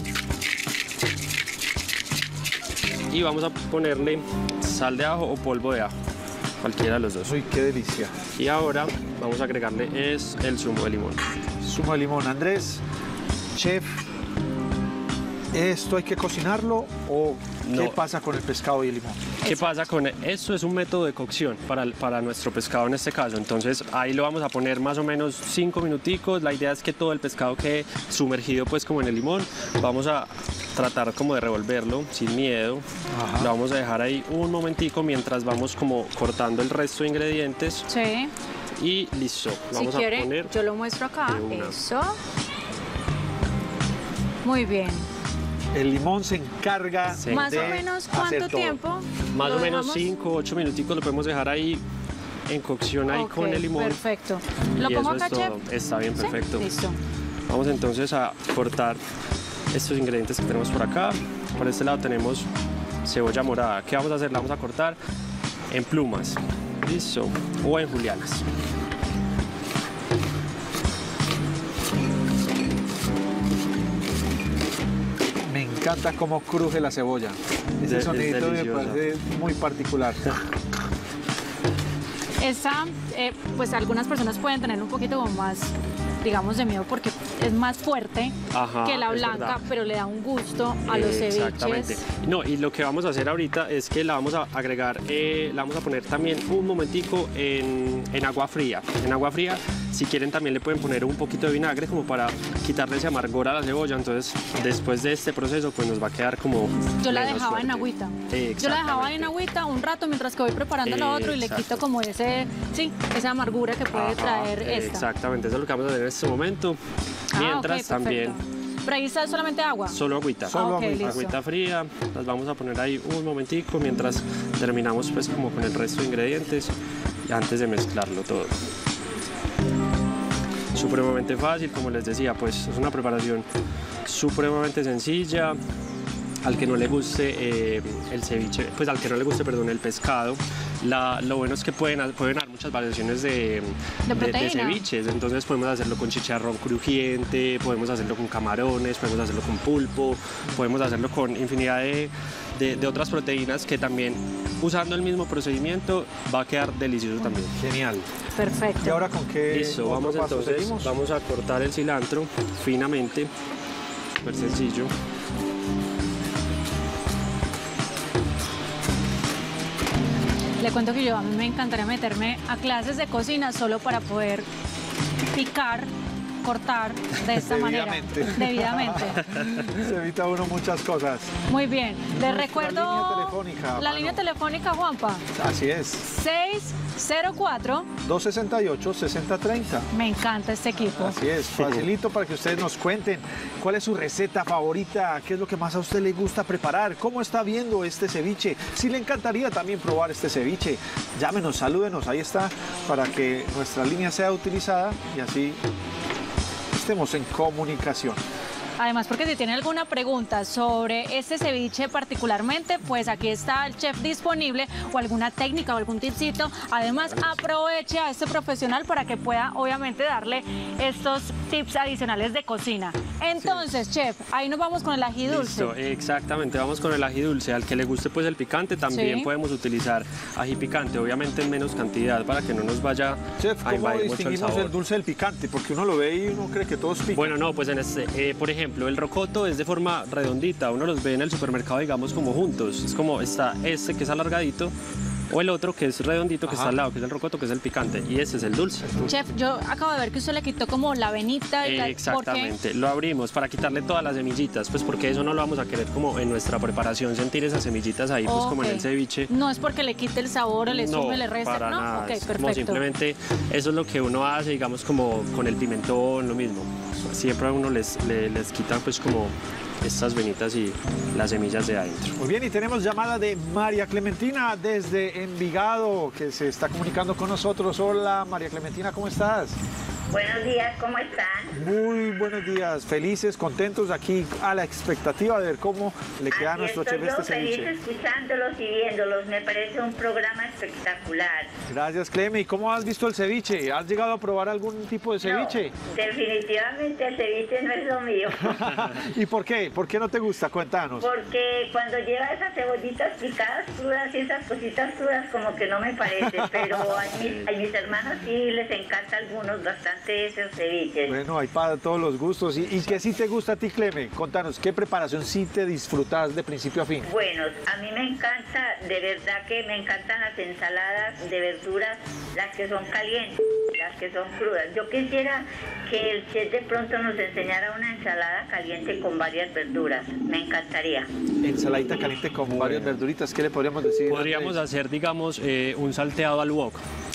Y vamos a ponerle sal de ajo o polvo de ajo, cualquiera de los dos. Uy, qué delicia. Y ahora vamos a agregarle es el zumo de limón. Zumo de limón. Andrés, chef, ¿esto hay que cocinarlo o qué No. pasa con el pescado y el limón? ¿Qué pasa con e- esto? Es un método de cocción para, el- para nuestro pescado en este caso. Entonces ahí lo vamos a poner más o menos cinco minuticos. La idea es que todo el pescado quede sumergido pues como en el limón. Vamos a tratar como de revolverlo sin miedo. Ajá. Lo vamos a dejar ahí un momentico mientras vamos como cortando el resto de ingredientes. sí. Y listo. Si Vamos quiere, a poner... yo lo muestro acá. de una. Eso. Muy bien. El limón se encarga Sí. de Más o menos, hacer ¿cuánto todo. tiempo? Más lo o menos dejamos? cinco, ocho minuticos lo podemos dejar ahí en cocción ahí Ok, con el limón. Perfecto. ¿Lo Y pongo eso acá, es chef? todo. Está bien, ¿Sí? perfecto. Listo. Vamos entonces a cortar estos ingredientes que tenemos por acá. Por este lado tenemos cebolla morada. ¿Qué vamos a hacer? La vamos a cortar en plumas. Listo. O en julianas. Me encanta cómo cruje la cebolla. Ese De- es sonidito me delicioso. parece muy particular. Esa, eh, pues algunas personas pueden tener un poquito como más, digamos, de miedo porque es más fuerte Ajá, que la es blanca, verdad. pero le da un gusto a los Exactamente. ceviches. No, y lo que vamos a hacer ahorita es que la vamos a agregar, eh, la vamos a poner también un momentico en, en agua fría. En agua fría, si quieren también le pueden poner un poquito de vinagre como para quitarle ese amargor a la cebolla. Entonces, después de este proceso, pues nos va a quedar como Yo la menos dejaba en fuerte. agüita. Eh, Yo la dejaba en exactamente. agüita un rato mientras que voy preparando lo otro y le Exacto. quito como ese, sí, esa amargura que puede Ajá, traer esta. Exactamente, eso es lo que vamos a hacer en este momento. Ah, Mientras ok, también perfecto. Pero ahí está solamente agua. solo agüita. Solo Ah, ok, agüita. listo. Agüita fría, las vamos a poner ahí un momentico mientras terminamos pues como con el resto de ingredientes y antes de mezclarlo todo. Supremamente fácil, como les decía, pues es una preparación supremamente sencilla. Al que no le guste eh, el ceviche, pues al que no le guste, perdón, el pescado, la, lo bueno es que pueden, ha- pueden haber muchas variaciones de, De de, proteína. ceviches. Entonces podemos hacerlo con chicharrón crujiente, podemos hacerlo con camarones, podemos hacerlo con pulpo, podemos hacerlo con infinidad de, de- de otras proteínas que también, usando el mismo procedimiento, va a quedar delicioso también. Genial. Perfecto. ¿Y ahora con qué Listo, otro vamos paso entonces, seguimos? vamos a cortar el cilantro finamente, súper sencillo. Le cuento que yo a mí me encantaría meterme a clases de cocina solo para poder picar, cortar de esta manera. Debidamente. Debidamente. Se evita uno muchas cosas. Muy bien. Les Nuestra recuerdo línea telefónica, la mano. línea telefónica, Juanpa. Así es. seis cero cuatro. dos sesenta y ocho, sesenta treinta. Me encanta este equipo. Así es, facilito para que ustedes nos cuenten cuál es su receta favorita, qué es lo que más a usted le gusta preparar, cómo está viendo este ceviche, si le encantaría también probar este ceviche, llámenos, salúdenos, ahí está, para que nuestra línea sea utilizada y así estemos en comunicación. Además, porque si tiene alguna pregunta sobre este ceviche particularmente, pues aquí está el chef disponible o alguna técnica o algún tipcito. Además, aproveche a este profesional para que pueda, obviamente, darle estos tips adicionales de cocina. Entonces, chef, ahí nos vamos con el ají dulce. Listo, exactamente, vamos con el ají dulce. Al que le guste pues el picante, también Sí. podemos utilizar ají picante, obviamente en menos cantidad para que no nos vaya Chef, a ¿cómo invadir mucho el distinguimos sabor. el dulce del picante? Porque uno lo ve y uno cree que todos pican. Bueno, no, pues en este, eh, por ejemplo, el rocoto es de forma redondita, uno los ve en el supermercado, digamos, como juntos. Es como está este que es alargadito, o el otro que es redondito, que Ajá. está al lado, que es el rocoto, que es el picante, y ese es el dulce. Chef, yo acabo de ver que usted le quitó como la venita y la... ¿Por qué? Exactamente, lo abrimos para quitarle todas las semillitas, pues porque eso no lo vamos a querer como en nuestra preparación, sentir esas semillitas ahí, pues como en el Ok. ceviche. No es porque le quite el sabor, o le sume, le resta, para ¿no? nada. Ok, es como perfecto. simplemente eso es lo que uno hace, digamos, como con el pimentón, lo mismo. Siempre a uno les, le- les quitan pues como estas venitas y las semillas de adentro. Muy bien, y tenemos llamada de María Clementina desde Envigado, que se está comunicando con nosotros. Hola, María Clementina, ¿cómo estás? Buenos días, ¿cómo están? Muy buenos días, felices, contentos aquí a la expectativa de ver cómo le queda a Aquí nuestro estoy chef yo este feliz ceviche. escuchándolos y viéndolos. Me parece un programa espectacular. Gracias, Cleme. ¿Y cómo has visto el ceviche? ¿Has llegado a probar algún tipo de ceviche? No, definitivamente el ceviche no es lo mío. ¿Y por qué? ¿Por qué no te gusta? Cuéntanos. Porque cuando lleva esas cebollitas picadas crudas y esas cositas crudas como que no me parece. Pero a mis, a mis hermanos sí les encanta a algunos bastante esos ceviches. Bueno, hay para todos los gustos. ¿Y, y qué sí te gusta a ti, Cleme? Contanos, ¿qué preparación sí te disfrutas de principio a fin? Bueno, a mí me encanta, de verdad que me encantan las ensaladas de verduras, las que son calientes, las que son crudas. Yo quisiera que el chef de pronto nos enseñara una ensalada caliente con varias verduras. Me encantaría. Ensaladita caliente con varias verduritas. ¿Qué le podríamos decir? Podríamos Andrés? hacer, digamos, eh, un salteado al wok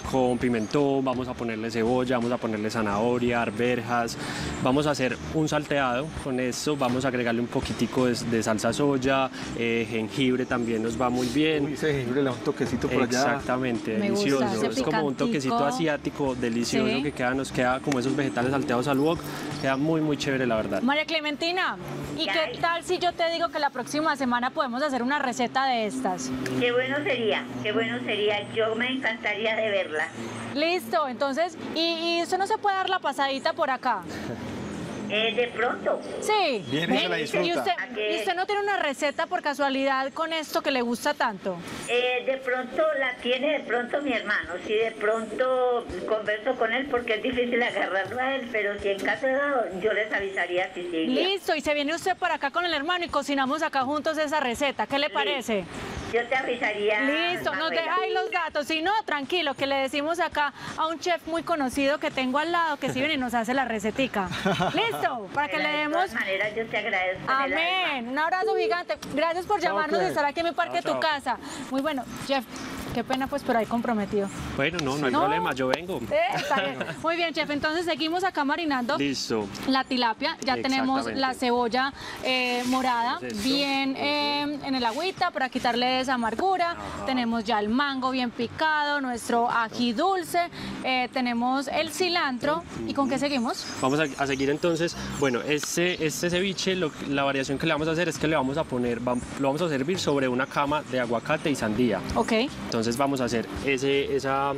con pimentón, vamos a ponerle cebolla, vamos a ponerle zanahoria, arvejas, vamos a hacer un salteado con esto, vamos a agregarle un poquitico de, de salsa soya, eh, jengibre también nos va muy bien. Uy, ese jengibre le da un toquecito por allá. Exactamente, Me gusta, delicioso, ese es como un toquecito picantico. asiático, delicioso, Sí. que queda, nos queda como esos vegetales salteados al wok, queda muy muy chévere la verdad. María Clementina, ¿y Ya. qué tal si yo te digo que la próxima semana podemos hacer una receta de estas? Qué bueno sería, qué bueno sería. Yo me encantaría de verla. Listo, entonces, ¿y, y usted no se puede dar la pasadita por acá? Eh, de pronto. Sí. Viene y se la Ven, disfruta. ¿Y usted, ¿A qué? y usted no tiene una receta por casualidad con esto que le gusta tanto? Eh, de pronto la tiene de pronto mi hermano. Si de pronto converso con él porque es difícil agarrarlo a él, pero si en caso de dado, yo les avisaría si sí. Listo, y se viene usted para acá con el hermano y cocinamos acá juntos esa receta. ¿Qué le parece? Yo te avisaría. Listo, nos Manuela. deja ahí los datos. Si no, tranquilo, que le decimos acá a un chef muy conocido que tengo al lado que si viene y nos hace la recetica. Listo, para que le De demos... todas maneras, yo te agradezco. en el alma. Amén. Un abrazo gigante. Gracias por llamarnos y pues. estar aquí en mi parque, Chao, tu chao. casa. Muy bueno, chef. Qué pena, pues, pero ahí comprometido. Bueno, no, no hay No. problema, yo vengo. Eh, está bien. Muy bien, chef. Entonces seguimos acá marinando Listo. la tilapia. Ya tenemos Exactamente. la cebolla eh, morada Es esto. bien eh, en el agüita para quitarle esa amargura. Tenemos ya el mango bien picado, nuestro ají dulce. eh, tenemos el cilantro. ¿Y con qué seguimos? Vamos a, a seguir entonces, bueno, este, este ceviche, lo- la variación que le vamos a hacer es que le vamos a poner, vam- lo vamos a servir sobre una cama de aguacate y sandía. Ok. Entonces vamos a hacer ese, esa,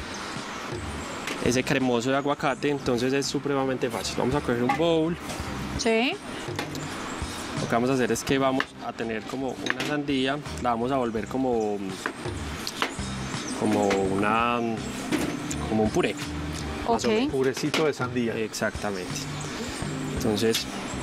ese cremoso de aguacate, entonces es supremamente fácil. Vamos a coger un bowl, Sí. lo que vamos a hacer es que vamos a tener como una sandía, la vamos a volver como, como una, como un puré. más o Ok. menos. Purecito de sandía. Exactamente. Entonces,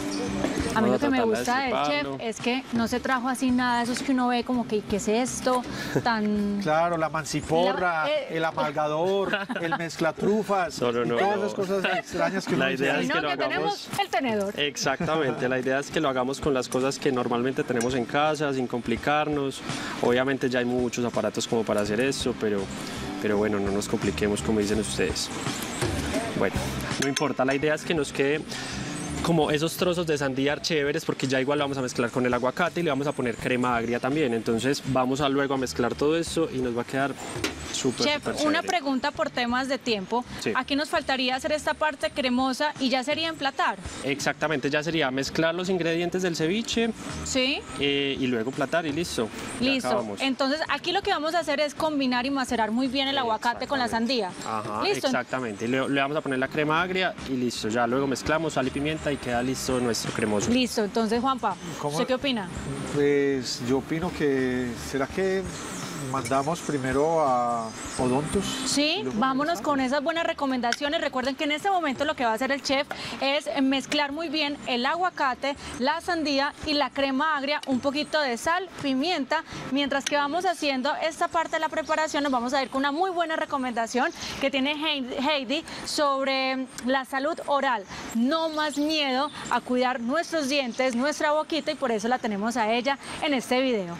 A mí vamos lo que me tratar de gusta del chef destriparlo. es que no se trajo así nada de esos que uno ve como que, ¿qué es esto? Tan... Claro, la manciporra, La- eh, el amalgador, el mezclatrufas, No, no, y no, todas no. esas cosas extrañas que uno La dice, idea "Ay, Y es no, que lo que tenemos hagamos- el tenedor. exactamente, la idea es que lo hagamos con las cosas que normalmente tenemos en casa, sin complicarnos. Obviamente ya hay muchos aparatos como para hacer eso, pero, pero bueno, no nos compliquemos como dicen ustedes. Bueno, no importa, la idea es que nos quede como esos trozos de sandía chéveres, porque ya igual lo vamos a mezclar con el aguacate y le vamos a poner crema agria también. Entonces vamos a luego a mezclar todo eso y nos va a quedar súper, Chef, súper una chévere. pregunta por temas de tiempo. Sí. Aquí nos faltaría hacer esta parte cremosa y ya sería emplatar. Exactamente, ya sería mezclar los ingredientes del ceviche ¿Sí? eh, y luego platar y listo. Ya Listo. acabamos. Entonces, aquí lo que vamos a hacer es combinar y macerar muy bien el aguacate con la sandía. Ajá, Listo. exactamente. Y le, le vamos a poner la crema agria y listo. Ya luego mezclamos sal y pimienta y queda listo nuestro cremoso. Listo. Entonces, Juanpa, ¿Cómo? ¿usted qué opina? Pues yo opino que, ¿será que mandamos primero a Odontos? Sí, Y luego vámonos con esas buenas recomendaciones. Recuerden que en este momento lo que va a hacer el chef es mezclar muy bien el aguacate, la sandía y la crema agria, un poquito de sal, pimienta. Mientras que vamos haciendo esta parte de la preparación, nos vamos a ir con una muy buena recomendación que tiene Heidi sobre la salud oral. No más miedo a cuidar nuestros dientes, nuestra boquita, y por eso la tenemos a ella en este video.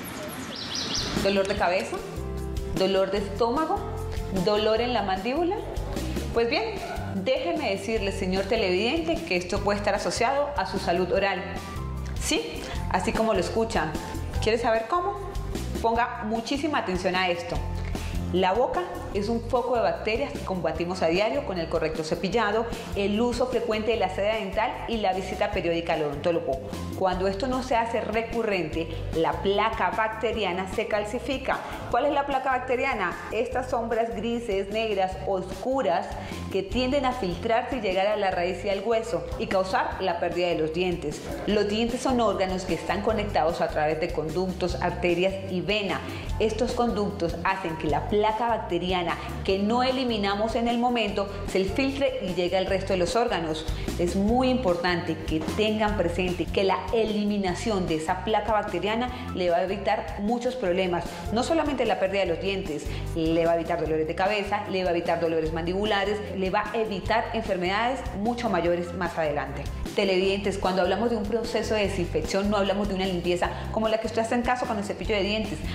Dolor de cabeza, dolor de estómago, dolor en la mandíbula. Pues bien, déjeme decirle, señor televidente, que esto puede estar asociado a su salud oral. Sí, así como lo escuchan. ¿Quiere saber cómo? Ponga muchísima atención a esto. La boca es un foco de bacterias que combatimos a diario con el correcto cepillado, el uso frecuente de la seda dental y la visita periódica al odontólogo. Cuando esto no se hace recurrente, la placa bacteriana se calcifica. ¿Cuál es la placa bacteriana? Estas sombras grises, negras, oscuras que tienden a filtrarse y llegar a la raíz y al hueso y causar la pérdida de los dientes. Los dientes son órganos que están conectados a través de conductos, arterias y vena. Estos conductos hacen que la placa bacteriana que no eliminamos en el momento se filtre y llegue al resto de los órganos. Es muy importante que tengan presente que la eliminación de esa placa bacteriana le va a evitar muchos problemas. No solamente la pérdida de los dientes, le va a evitar dolores de cabeza, le va a evitar dolores mandibulares, le va a evitar enfermedades mucho mayores más adelante. Televidentes, cuando hablamos de un proceso de desinfección no hablamos de una limpieza como la que usted hace en casa con el cepillo de dientes, hablamos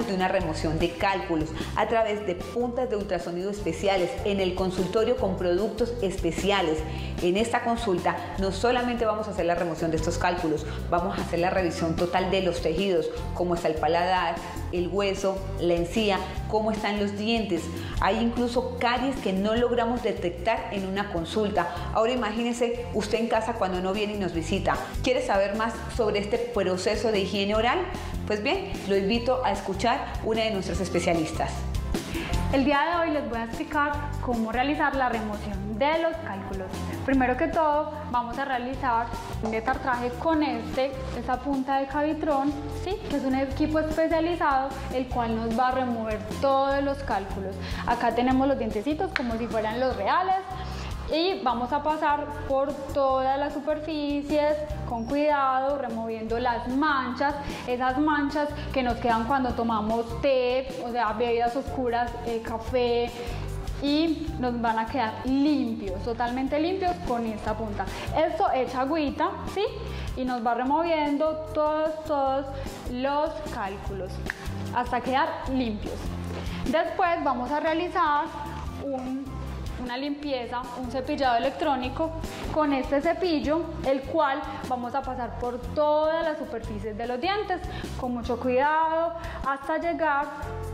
hablamos de una remoción de cálculos a través de puntas de ultrasonido especiales en el consultorio con productos especiales. En esta consulta no solamente vamos a hacer la remoción de estos cálculos, vamos a hacer la revisión total de los tejidos, cómo está el paladar, el hueso, la encía, cómo están los dientes. Hay incluso caries que no logramos detectar en una consulta. Ahora imagínese usted en casa cuando no viene y nos visita. ¿Quiere saber más sobre este proceso de higiene oral? Pues bien, lo invito a escuchar una de nuestras especialistas. El día de hoy les voy a explicar cómo realizar la remoción de los cálculos. Primero que todo, vamos a realizar un detartraje con este, esta punta de Cavitron, ¿sí? Que es un equipo especializado, el cual nos va a remover todos los cálculos. Acá tenemos los dientecitos como si fueran los reales. Y vamos a pasar por todas las superficies con cuidado, removiendo las manchas, esas manchas que nos quedan cuando tomamos té, o sea, bebidas oscuras, eh, café, y nos van a quedar limpios, totalmente limpios con esta punta. Esto echa agüita, ¿sí? Y nos va removiendo todos, todos los cálculos hasta quedar limpios. Después vamos a realizar un una limpieza, un cepillado electrónico con este cepillo, el cual vamos a pasar por todas las superficies de los dientes con mucho cuidado hasta llegar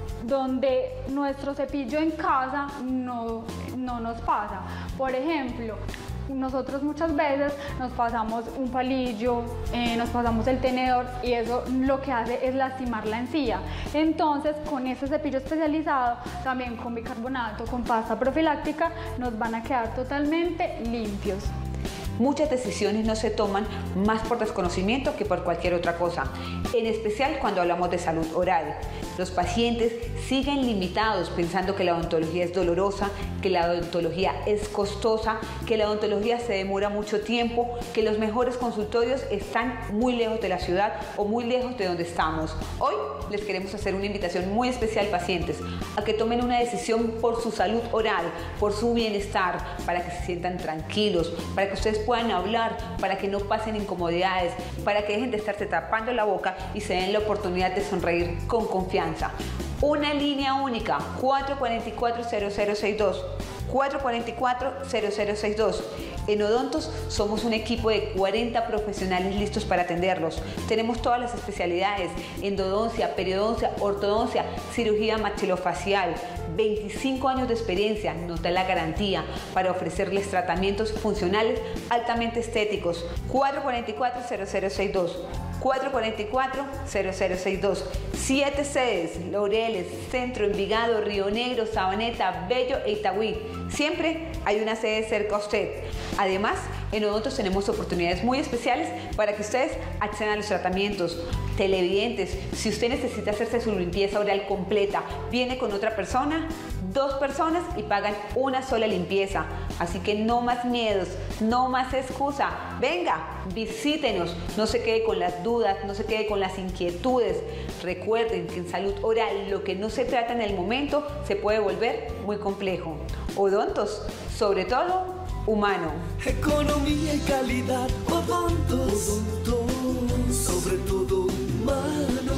donde nuestro cepillo en casa no, no nos pasa. Por ejemplo, nosotros muchas veces nos pasamos un palillo, eh, nos pasamos el tenedor y eso lo que hace es lastimar la encía. Entonces, con este cepillo especializado, también con bicarbonato, con pasta profiláctica, nos van a quedar totalmente limpios. Muchas decisiones no se toman más por desconocimiento que por cualquier otra cosa, en especial cuando hablamos de salud oral. Los pacientes siguen limitados pensando que la odontología es dolorosa, que la odontología es costosa, que la odontología se demora mucho tiempo, que los mejores consultorios están muy lejos de la ciudad o muy lejos de donde estamos. Hoy les queremos hacer una invitación muy especial, pacientes, a que tomen una decisión por su salud oral, por su bienestar, para que se sientan tranquilos, para que ustedes puedan hablar, para que no pasen incomodidades, para que dejen de estarse tapando la boca y se den la oportunidad de sonreír con confianza. Una línea única, cuatro cuatro cuatro, cero cero seis dos, cuatro cuatro cuatro, cero cero seis dos. En Odontos somos un equipo de cuarenta profesionales listos para atenderlos. Tenemos todas las especialidades: endodoncia, periodoncia, ortodoncia, cirugía maxilofacial. veinticinco años de experiencia nos da la garantía para ofrecerles tratamientos funcionales altamente estéticos. cuatro cuatro cuatro, cero cero seis dos. cuatro cuatro cuatro, cero cero seis dos. Siete sedes: Laureles, Centro, Envigado, Río Negro, Sabaneta, Bello e Itagüí. Siempre hay una sede cerca a usted. Además, en Odontos tenemos oportunidades muy especiales para que ustedes accedan a los tratamientos. Televidentes, si usted necesita hacerse su limpieza oral completa, viene con otra persona, dos personas y pagan una sola limpieza. Así que no más miedos, no más excusa. Venga, visítenos, no se quede con las dudas, no se quede con las inquietudes. Recuerden que en salud oral lo que no se trata en el momento se puede volver muy complejo. Odontos, sobre todo, humano. Economía y calidad, Odontos, Odontos, sobre todo humano.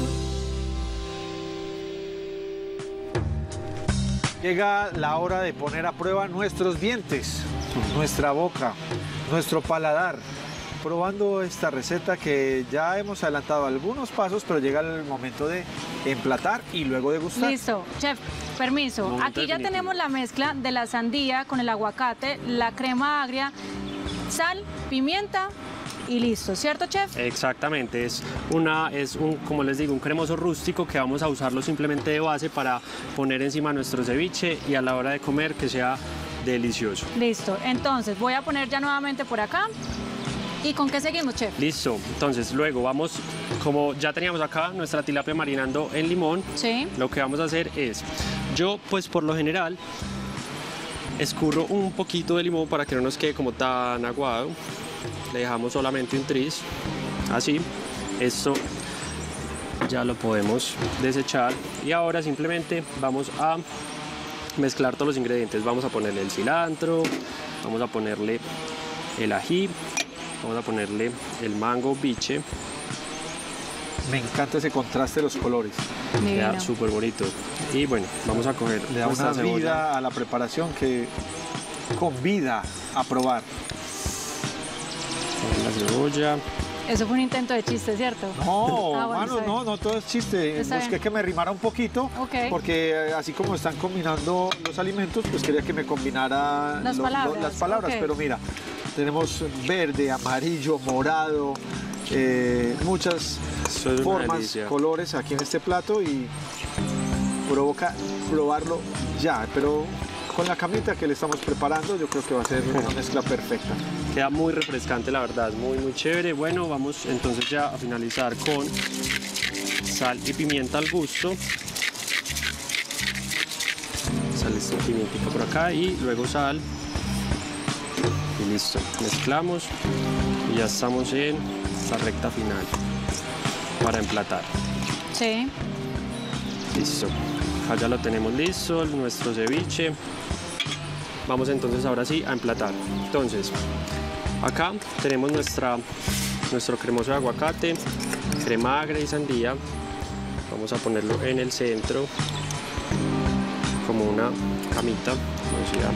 Llega la hora de poner a prueba nuestros dientes, nuestra boca, nuestro paladar, probando esta receta que ya hemos adelantado algunos pasos, pero llega el momento de emplatar y luego degustar. Listo, chef, permiso. Momento Aquí ya definitivo. tenemos la mezcla de la sandía con el aguacate, la crema agria, sal, pimienta y listo, ¿cierto, chef? Exactamente, es, una, es un, como les digo, un cremoso rústico que vamos a usarlo simplemente de base para poner encima nuestro ceviche y a la hora de comer que sea delicioso. Listo, entonces voy a poner ya nuevamente por acá. ¿Y con qué seguimos, chef? Listo, entonces luego vamos, como ya teníamos acá nuestra tilapia marinando en limón, Sí. lo que vamos a hacer es, yo pues por lo general escurro un poquito de limón para que no nos quede como tan aguado. Le dejamos solamente un tris, así. Esto ya lo podemos desechar y ahora simplemente vamos a mezclar todos los ingredientes. Vamos a ponerle el cilantro, vamos a ponerle el ají, vamos a ponerle el mango biche Me encanta ese contraste de los colores. Queda súper bonito. Y bueno, vamos a coger Le da una cebolla. vida a la preparación que convida a probar. La cebolla. Eso fue un intento de chiste, ¿cierto? No, Ah, bueno, mano, está no, bien. no todo es chiste. Está Busqué bien. que me rimara un poquito, Ok. porque eh, así como están combinando los alimentos, pues quería que me combinara Las lo- lo- palabras, las palabras. ok. Pero mira, tenemos verde, amarillo, morado, eh, muchas Eso es una formas, delicia. colores aquí en este plato y provoca probarlo ya. Pero con la camita que le estamos preparando, yo creo que va a ser una mezcla perfecta. Queda muy refrescante, la verdad, muy, muy chévere. Bueno, vamos entonces ya a finalizar con sal y pimienta al gusto. Sal y pimienta por acá y luego sal. Y listo, mezclamos y ya estamos en la recta final para emplatar. Sí. Listo, acá ya lo tenemos listo, nuestro ceviche. Vamos entonces ahora sí a emplatar. Entonces, acá tenemos nuestra, nuestro cremoso de aguacate, crema agria y sandía. Vamos a ponerlo en el centro, como una camita. Vamos ya.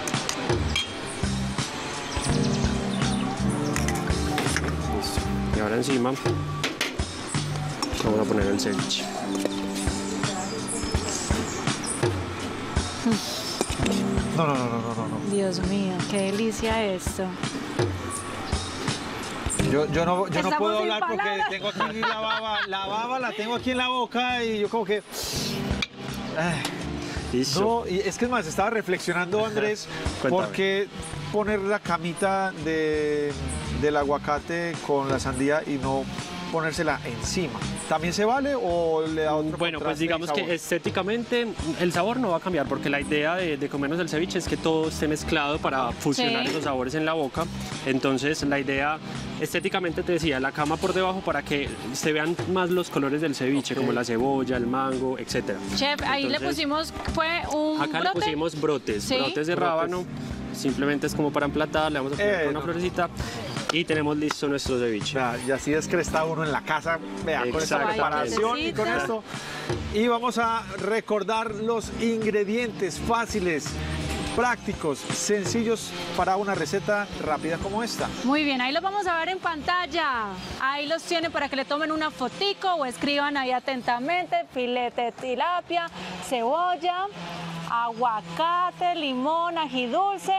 Listo. Y ahora encima vamos a poner el ceviche. No, no, no, no, no, no. Dios mío, qué delicia esto. Yo, yo no, yo no Estamos puedo sin hablar porque palabras. tengo aquí la baba, la baba la tengo aquí en la boca y yo como que... Ay, Listo. no, y es que es más, estaba reflexionando, Andrés, Cuéntame. por qué poner la camita de, del aguacate con la sandía y no ponérsela encima. ¿También se vale o le da otro Bueno, pues contraste digamos en que sabor? estéticamente el sabor no va a cambiar porque la idea de, de comernos el ceviche es que todo esté mezclado para fusionar Sí. esos sabores en la boca. Entonces la idea estéticamente te decía, la cama por debajo para que se vean más los colores del ceviche, Ok. como la cebolla, el mango, etcétera. Chef, ahí le Entonces, pusimos, fue un Acá brote. le pusimos brotes, Sí. brotes de Brotes. rábano. Simplemente es como para emplatar, le vamos a poner Eh, una no. florecita y tenemos listo nuestro ceviche. Vea, y así descresta uno en la casa, vea, con esta Exactamente. preparación y con esto. Y vamos a recordar los ingredientes fáciles, prácticos, sencillos para una receta rápida como esta. Muy bien, ahí los vamos a ver en pantalla. Ahí los tienen para que le tomen una fotico o escriban ahí atentamente. Filete de tilapia, cebolla, aguacate, limón, ají dulce,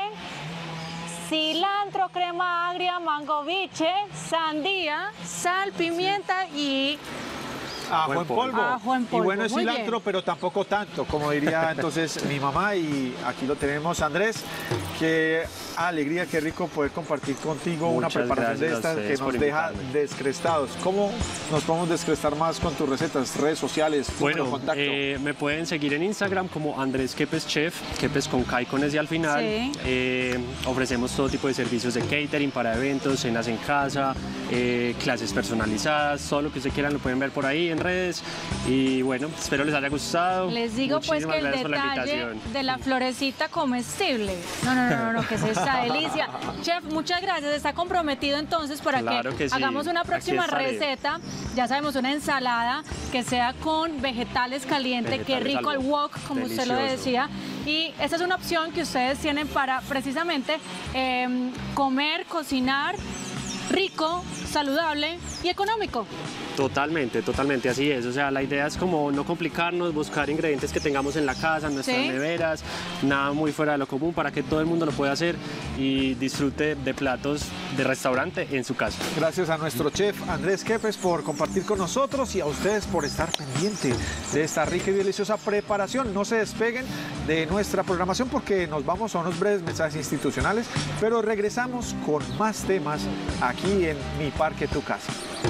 cilantro, crema agria, mango biche, sandía, sal, pimienta y Ajo en polvo. Ajo en Y polvo, bueno, es muy cilantro, bien. pero tampoco tanto, como diría entonces mi mamá. Y aquí lo tenemos, Andrés. Qué alegría, qué rico poder compartir contigo una Muchas preparación de gracias a estas que ustedes nos por deja invitarme. descrestados. ¿Cómo nos podemos descrestar más con tus recetas, redes sociales, número Bueno, de contacto? eh, me pueden seguir en Instagram como Andrés Quepes Chef, Quepes con K y con S al final. Sí. Eh, ofrecemos todo tipo de servicios de catering para eventos, cenas en casa, eh, clases personalizadas, todo lo que ustedes quieran lo pueden ver por ahí en redes. Y bueno, espero les haya gustado. les digo pues Muchísimas que el gracias por la detalle invitación. de la florecita comestible. No, no, no, no, no, que es esta delicia. Chef, muchas gracias. Está comprometido entonces para Claro que, que sí. hagamos una Aquí próxima estaré. receta. Ya sabemos, una ensalada que sea con vegetales calientes, que Vegetales rico al el wok. wok, como usted lo Delicioso. decía. Y esa es una opción que ustedes tienen para precisamente eh, comer, cocinar rico, saludable y económico. Totalmente, totalmente, así es. O sea, la idea es como no complicarnos, buscar ingredientes que tengamos en la casa, en nuestras Sí. neveras, nada muy fuera de lo común para que todo el mundo lo pueda hacer y disfrute de platos de restaurante en su casa. Gracias a nuestro chef Andrés Quepes por compartir con nosotros y a ustedes por estar pendiente de esta rica y deliciosa preparación. No se despeguen de nuestra programación porque nos vamos a unos breves mensajes institucionales, pero regresamos con más temas aquí en Mi Parque Tu Casa.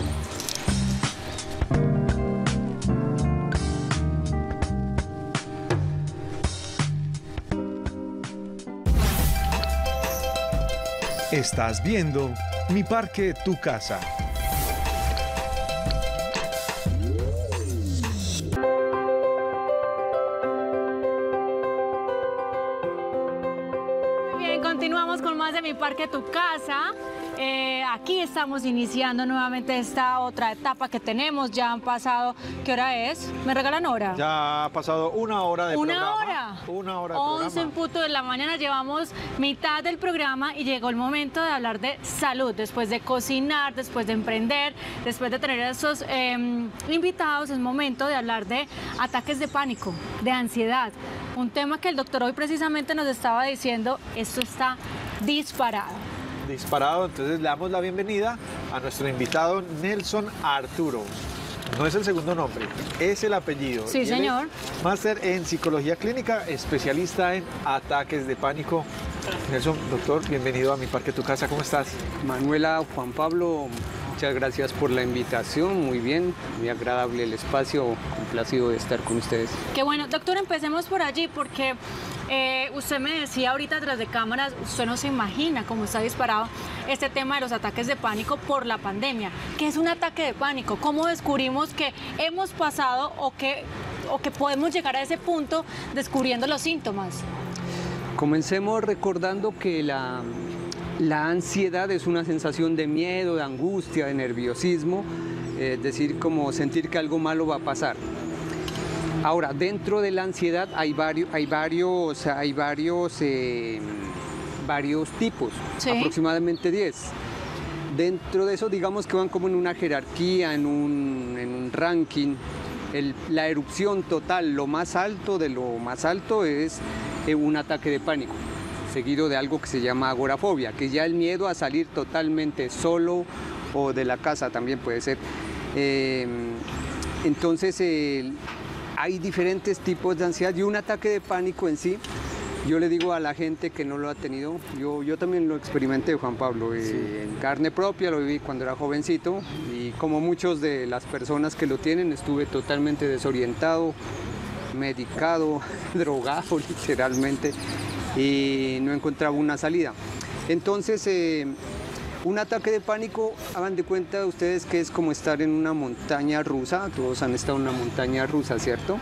Estás viendo Mi Parque Tu Casa. Muy bien, continuamos con más de Mi Parque Tu Casa. Eh, aquí estamos iniciando nuevamente esta otra etapa que tenemos. Ya han pasado, ¿qué hora es? ¿Me regalan hora? Ya ha pasado una hora de ¿Una programa. hora? Una hora de once en programa. punto de la mañana, llevamos mitad del programa y llegó el momento de hablar de salud. Después de cocinar, después de emprender, después de tener a esos eh, invitados, es momento de hablar de ataques de pánico, de ansiedad. Un tema que el doctor hoy precisamente nos estaba diciendo, esto está disparado. Disparado, entonces le damos la bienvenida a nuestro invitado Nelson Arturo. No es el segundo nombre, es el apellido. Sí, Y él señor. es máster en psicología clínica, especialista en ataques de pánico. Nelson, doctor, bienvenido a Mi Parque Tu Casa, ¿cómo estás? Manuela, Juan Pablo, muchas gracias por la invitación, muy bien, muy agradable el espacio, complacido de estar con ustedes. Qué bueno, doctor, empecemos por allí porque eh, usted me decía ahorita tras de cámaras, usted no se imagina cómo está disparado este tema de los ataques de pánico por la pandemia. ¿Qué es un ataque de pánico? ¿Cómo descubrimos que hemos pasado o que, o que podemos llegar a ese punto descubriendo los síntomas? Comencemos recordando que la, la ansiedad es una sensación de miedo, de angustia, de nerviosismo, eh, es decir, como sentir que algo malo va a pasar. Ahora, dentro de la ansiedad hay varios, hay varios, hay varios, eh, varios tipos, Sí. aproximadamente diez. Dentro de eso, digamos que van como en una jerarquía, en un, en un ranking. El- la erupción total, lo más alto de lo más alto es eh, un ataque de pánico, seguido de algo que se llama agorafobia, que ya el miedo a salir totalmente solo o de la casa también puede ser. Eh, entonces, eh, hay diferentes tipos de ansiedad y un ataque de pánico en sí. Yo le digo a la gente que no lo ha tenido, yo, yo también lo experimenté, Juan Pablo, eh, en carne propia, lo viví cuando era jovencito y como muchos de las personas que lo tienen estuve totalmente desorientado, medicado, drogado literalmente y no encontraba una salida. Entonces, eh, un ataque de pánico, hagan de cuenta ustedes que es como estar en una montaña rusa, todos han estado en una montaña rusa, ¿cierto?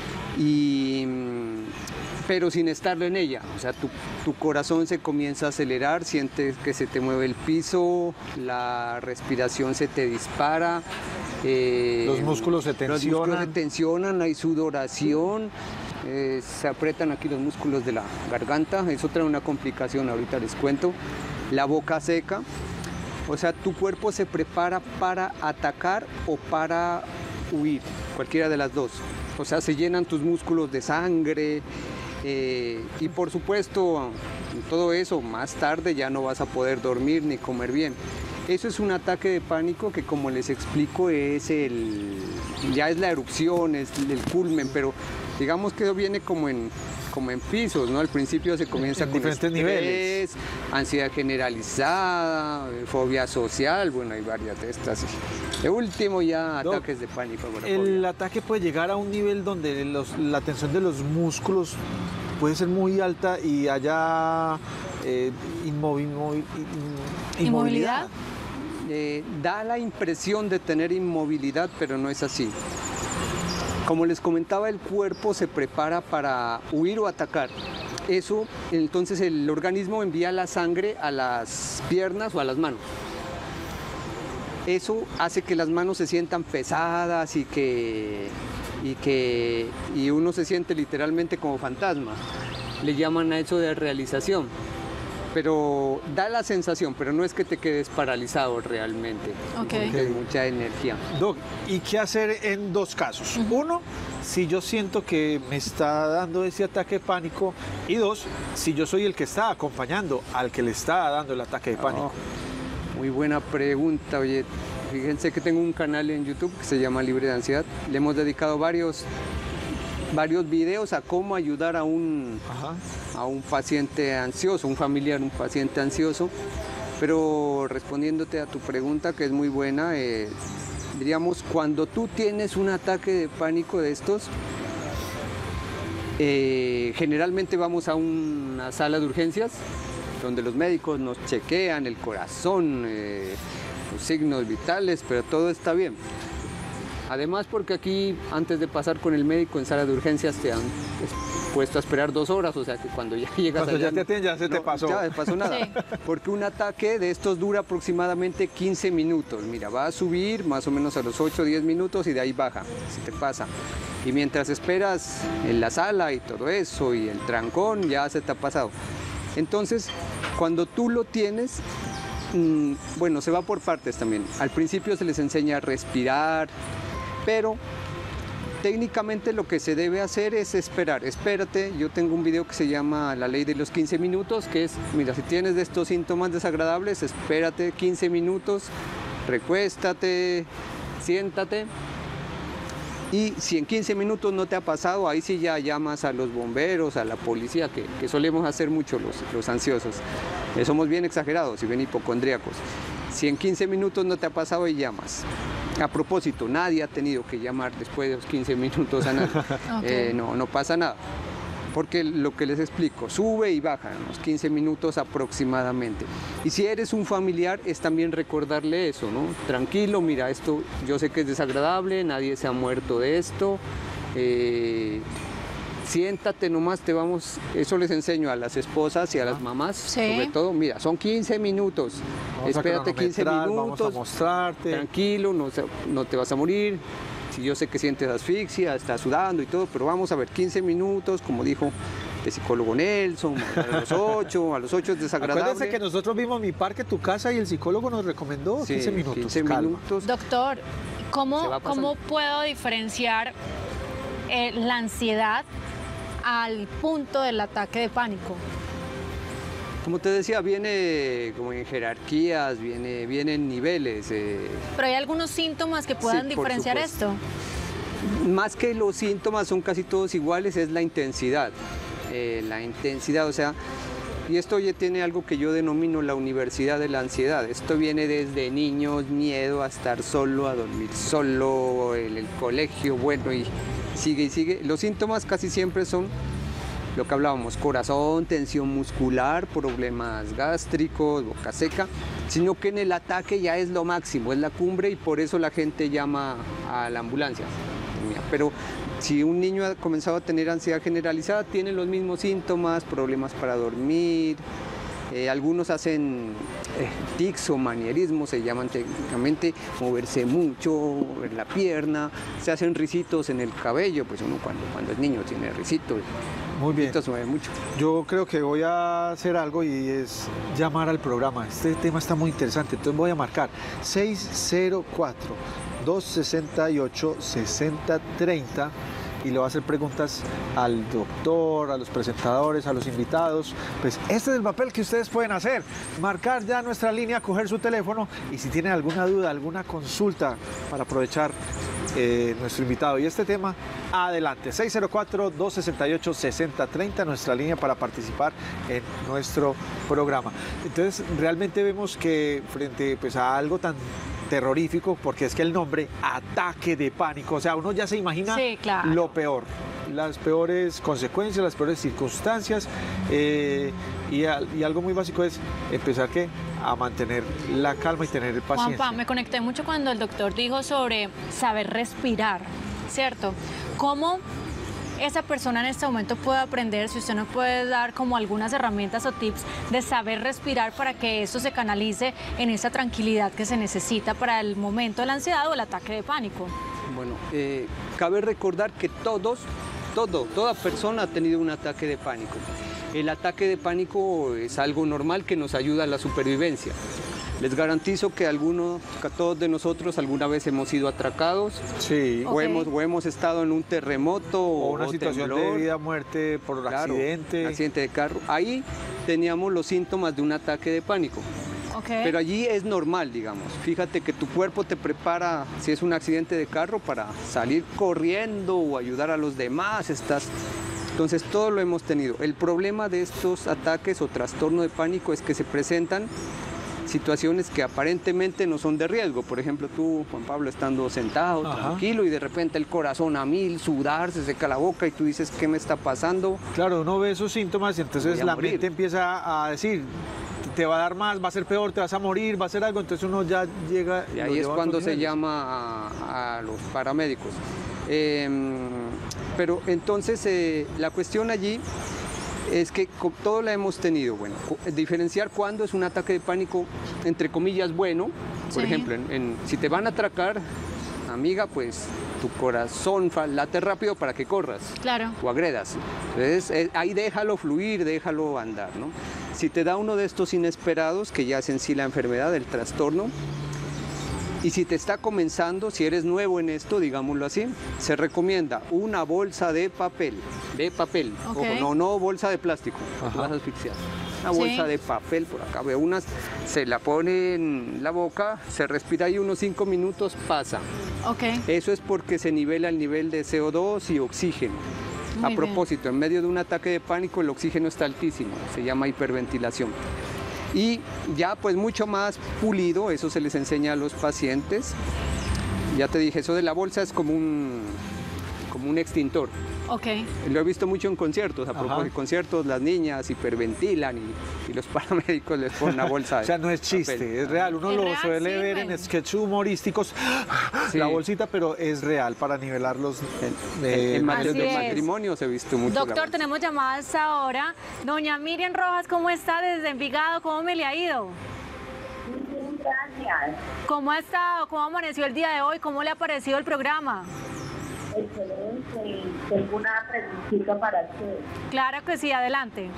Y pero sin estarlo en ella, o sea, tu, tu corazón se comienza a acelerar, sientes que se te mueve el piso, la respiración se te dispara, eh, Los músculos se los músculos se tensionan. tensionan, hay sudoración, eh, se aprietan aquí los músculos de la garganta, eso trae una complicación, ahorita les cuento, la boca seca, o sea, tu cuerpo se prepara para atacar o para huir, cualquiera de las dos, o sea, se llenan tus músculos de sangre, Eh, y por supuesto, todo eso más tarde ya no vas a poder dormir ni comer bien. Eso es un ataque de pánico que, como les explico, es el, ya es la erupción, es el culmen, pero digamos que eso viene como en, como en pisos, ¿no? Al principio se comienza En con diferentes estrés, niveles. ansiedad generalizada, fobia social, bueno, hay varias de estas. De último ya Doc, ataques de pánico. agorafobia. El ataque puede llegar a un nivel donde los- la tensión de los músculos puede ser muy alta y haya eh, inmovi- inmovi- in- inmovilidad. Eh, da la impresión de tener inmovilidad, pero no es así. Como les comentaba, el cuerpo se prepara para huir o atacar. Eso, entonces el organismo envía la sangre a las piernas o a las manos. Eso hace que las manos se sientan pesadas y que, y que y uno se siente literalmente como fantasma. Le llaman a eso de realización. Pero da la sensación, pero no es que te quedes paralizado realmente. Ok. Es mucha energía. Doc, ¿y qué hacer en dos casos? Uno, si yo siento que me está dando ese ataque de pánico. Y dos, si yo soy el que está acompañando al que le está dando el ataque de pánico. Oh, muy buena pregunta, oye. Fíjense que tengo un canal en YouTube que se llama Libre de Ansiedad. Le hemos dedicado varios, varios videos a cómo ayudar a un, Ajá. a un paciente ansioso, un familiar, un paciente ansioso. Pero respondiéndote a tu pregunta, que es muy buena, eh, diríamos, cuando tú tienes un ataque de pánico de estos, eh, generalmente vamos a una sala de urgencias donde los médicos nos chequean el corazón, eh, los signos vitales, pero todo está bien. Además, porque aquí, antes de pasar con el médico en sala de urgencias, te dan puesto a esperar dos horas, o sea que cuando ya llegas Cuando allá, ya te atienden, ya se te no, pasó. Ya te pasó nada. Sí. Porque un ataque de estos dura aproximadamente quince minutos. Mira, va a subir más o menos a los ocho o diez minutos y de ahí baja, se te pasa. Y mientras esperas en la sala y todo eso y el trancón, ya se te ha pasado. Entonces, cuando tú lo tienes, mmm, bueno, se va por partes también. Al principio se les enseña a respirar, pero técnicamente lo que se debe hacer es esperar. Espérate, yo tengo un video que se llama La Ley de los quince minutos, que es, mira, si tienes de estos síntomas desagradables, espérate quince minutos, recuéstate, siéntate. Y si en quince minutos no te ha pasado, ahí sí ya llamas a los bomberos, a la policía, que, que solemos hacer mucho los, los ansiosos. Eh, somos bien exagerados y bien hipocondríacos. Si en quince minutos no te ha pasado, y llamas. A propósito, nadie ha tenido que llamar después de los quince minutos a nadie. Okay. Eh, no, no pasa nada. Porque lo que les explico, sube y baja, unos quince minutos aproximadamente. Y si eres un familiar, es también recordarle eso, ¿no? Tranquilo, mira, esto yo sé que es desagradable, nadie se ha muerto de esto. Eh, siéntate nomás, te vamos, eso les enseño a las esposas y a las mamás, Sí. sobre todo, mira, son quince minutos, Vamos a espérate quince cronometrar, minutos, vamos a mostrarte. tranquilo, no, se- no te vas a morir. Si yo sé que sientes asfixia, estás sudando y todo, pero vamos a ver, quince minutos, como dijo el psicólogo Nelson, a los ocho, a los ocho es desagradable. Acuérdense que nosotros vimos Mi Parque, Tu Casa y el psicólogo nos recomendó Sí, quince minutos. quince calma. minutos. Doctor, Se ¿cómo, va pasando. ¿cómo puedo diferenciar eh, la ansiedad al punto del ataque de pánico? Como te decía, viene como en jerarquías, viene, viene en niveles. eh, Pero hay algunos síntomas que puedan Sí, por diferenciar supuesto. esto. Más que los síntomas son casi todos iguales, es la intensidad. Eh, la intensidad, o sea, y esto ya tiene algo que yo denomino la universidad de la ansiedad. Esto viene desde niños, miedo a estar solo, a dormir solo, el, el colegio, bueno, y sigue y sigue. Los síntomas casi siempre son lo que hablábamos, corazón, tensión muscular, problemas gástricos, boca seca, sino que en el ataque ya es lo máximo, es la cumbre y por eso la gente llama a la ambulancia. Pero si un niño ha comenzado a tener ansiedad generalizada, tiene los mismos síntomas, problemas para dormir, eh, algunos hacen eh, tics o manierismos, se llaman técnicamente, moverse mucho, mover la pierna, se hacen risitos en el cabello, pues uno cuando, cuando es niño tiene risitos. Muy bien. Se mueve mucho. Yo creo que voy a hacer algo y es llamar al programa. Este tema está muy interesante, entonces voy a marcar seis cero cuatro, dos seis ocho, seis cero tres cero y le voy a hacer preguntas al doctor, a los presentadores, a los invitados. Pues este es el papel que ustedes pueden hacer, marcar ya nuestra línea, coger su teléfono y si tienen alguna duda, alguna consulta para aprovechar eh, nuestro invitado y este tema, adelante, seis cero cuatro, dos seis ocho, seis cero tres cero, nuestra línea para participar en nuestro programa. Entonces realmente vemos que frente pues, a algo tan terrorífico, porque es que el nombre, ataque de pánico, o sea, uno ya se imagina Sí, claro. lo peor, las peores consecuencias, las peores circunstancias, eh, y, al- y algo muy básico es empezar ¿qué? A mantener la calma y tener paciencia. Juanpa, me conecté mucho cuando el doctor dijo sobre saber respirar, ¿cierto? ¿Cómo esa persona en este momento puede aprender, si usted nos puede dar como algunas herramientas o tips de saber respirar para que eso se canalice en esa tranquilidad que se necesita para el momento de la ansiedad o el ataque de pánico? Bueno, eh, cabe recordar que todos, todo, toda persona ha tenido un ataque de pánico. El ataque de pánico es algo normal que nos ayuda a la supervivencia. Les garantizo que algunos, que todos de nosotros alguna vez hemos sido atracados, sí. o, Ok. hemos, o hemos estado en un terremoto O o, una o situación temblor. de vida, muerte por Claro, accidente. accidente de carro. Ahí teníamos los síntomas de un ataque de pánico. Ok. Pero allí es normal, digamos. Fíjate que tu cuerpo te prepara, si es un accidente de carro, para salir corriendo o ayudar a los demás. Estás... Entonces, todo lo hemos tenido. El problema de estos ataques o trastorno de pánico es que se presentan situaciones que aparentemente no son de riesgo. Por ejemplo, tú, Juan Pablo, estando sentado, Ajá. tranquilo, y de repente el corazón a mil, sudar, se seca la boca y tú dices, ¿qué me está pasando? Claro, uno ve esos síntomas y entonces Voy a la morir. mente empieza a decir, te va a dar más, va a ser peor, te vas a morir, va a ser algo, entonces uno ya llega... Y lo ahí es lleva a cuando otros se niveles. llama a, a los paramédicos. Eh, Pero entonces eh, la cuestión allí es que todo la hemos tenido. Bueno, diferenciar cuándo es un ataque de pánico, entre comillas, bueno. Por Sí. ejemplo, en, en, si te van a atracar, amiga, pues tu corazón late rápido para que corras Claro. o agredas. Entonces, eh, ahí déjalo fluir, déjalo andar, ¿no? Si te da uno de estos inesperados, que ya es en sí la enfermedad, el trastorno, y si te está comenzando, si eres nuevo en esto, digámoslo así, se recomienda una bolsa de papel, de papel, Ok. ojo, no, no bolsa de plástico, te vas a asfixiar. Una Sí. bolsa de papel, por acá veo unas, se la pone en la boca, se respira ahí unos cinco minutos, pasa. Ok. Eso es porque se nivela el nivel de C O dos y oxígeno. Muy A bien. propósito, en medio de un ataque de pánico el oxígeno está altísimo, se llama hiperventilación. Y ya pues mucho más pulido, eso se les enseña a los pacientes. Ya te dije, eso de la bolsa es como un, como un extintor. Ok. Lo he visto mucho en conciertos, a propósito de Ajá. conciertos, las niñas hiperventilan y, y los paramédicos les ponen una bolsa. O sea, no es chiste, papel. es real. Uno Es lo real, suele sí, ver bueno. en sketches humorísticos, Sí. la bolsita, pero es real para nivelar los... En, eh, en materias Así de es. matrimonio se ha visto mucho. la Doctor, bolsa. tenemos llamada a esta hora. Doña Miriam Rojas, ¿cómo está desde Envigado? ¿Cómo me le ha ido? Gracias. ¿Cómo ha estado? ¿Cómo amaneció el día de hoy? ¿Cómo le ha parecido el programa? Excelente. Tengo una preguntita para usted. Claro que sí, adelante.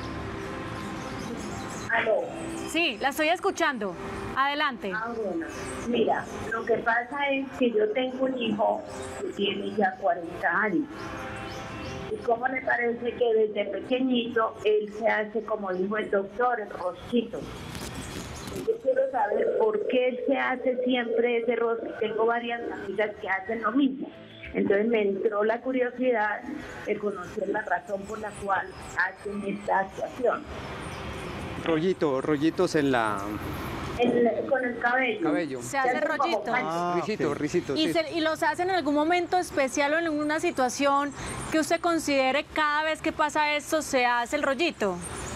Aló. Sí, la estoy escuchando. Adelante. Ah, bueno. Mira, lo que pasa es que yo tengo un hijo que tiene ya cuarenta años. ¿Y cómo le parece que desde pequeñito él se hace, como dijo el doctor, el rosquito? Yo quiero saber por qué él se hace siempre ese rostro. Tengo varias amigas que hacen lo mismo. Entonces me entró la curiosidad de conocer la razón por la cual hacen esta actuación. Rollito, rollitos en la... El- con el cabello. Cabello. Se hace hacen como rollito. pancho. Ah, Risito, ok. risito, ¿Y, sí. se- y los hacen en algún momento especial o en alguna situación que usted considere cada vez que pasa esto se hace el rollito?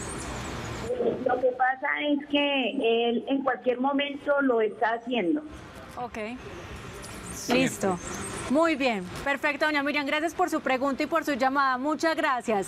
Lo que pasa es que él en cualquier momento lo está haciendo. Ok. Listo. Muy bien. Perfecto, doña Miriam. Gracias por su pregunta y por su llamada. Muchas gracias.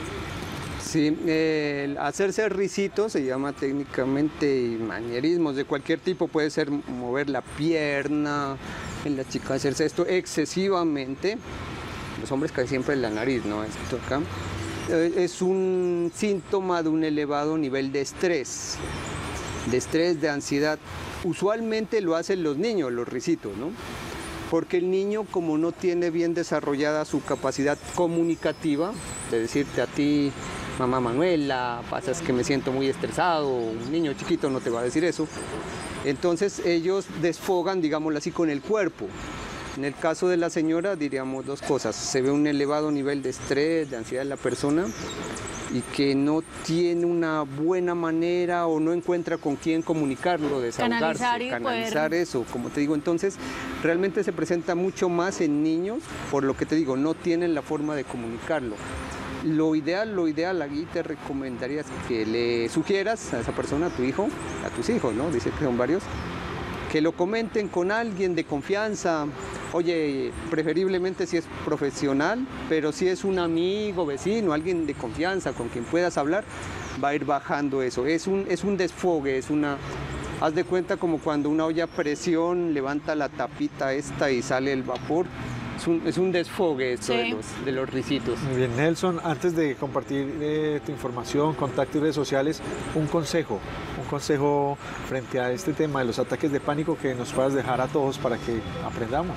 Sí, eh, el hacerse risitos se llama técnicamente manierismos de cualquier tipo, puede ser mover la pierna, en la chica hacerse esto excesivamente, los hombres casi siempre en la nariz, ¿no? Esto acá. Eh, es un síntoma de un elevado nivel de estrés, de estrés, de ansiedad. Usualmente lo hacen los niños, los risitos, ¿no? Porque el niño, como no tiene bien desarrollada su capacidad comunicativa, de decirte a ti, mamá Manuela, pasa es que me siento muy estresado, un niño chiquito no te va a decir eso, entonces ellos desfogan, digámoslo así, con el cuerpo. En el caso de la señora diríamos dos cosas, se ve un elevado nivel de estrés, de ansiedad en la persona y que no tiene una buena manera o no encuentra con quién comunicarlo, desahogarse, Canalizar y canalizar poder- eso, como te digo. Entonces, realmente se presenta mucho más en niños, por lo que te digo, no tienen la forma de comunicarlo. Lo ideal, lo ideal, aquí te recomendaría es que le sugieras a esa persona, a tu hijo, a tus hijos, ¿no? Dice que son varios, que lo comenten con alguien de confianza. Oye, preferiblemente si es profesional, pero si es un amigo, vecino, alguien de confianza con quien puedas hablar, va a ir bajando eso. Es un, es un desfogue, es una... Haz de cuenta como cuando una olla a presión levanta la tapita esta y sale el vapor. Es un, es un desfogue esto Sí. de, los, de los risitos. Muy bien, Nelson, antes de compartir eh, tu información, contacto y redes sociales, un consejo, un consejo frente a este tema de los ataques de pánico que nos puedas dejar a todos para que aprendamos.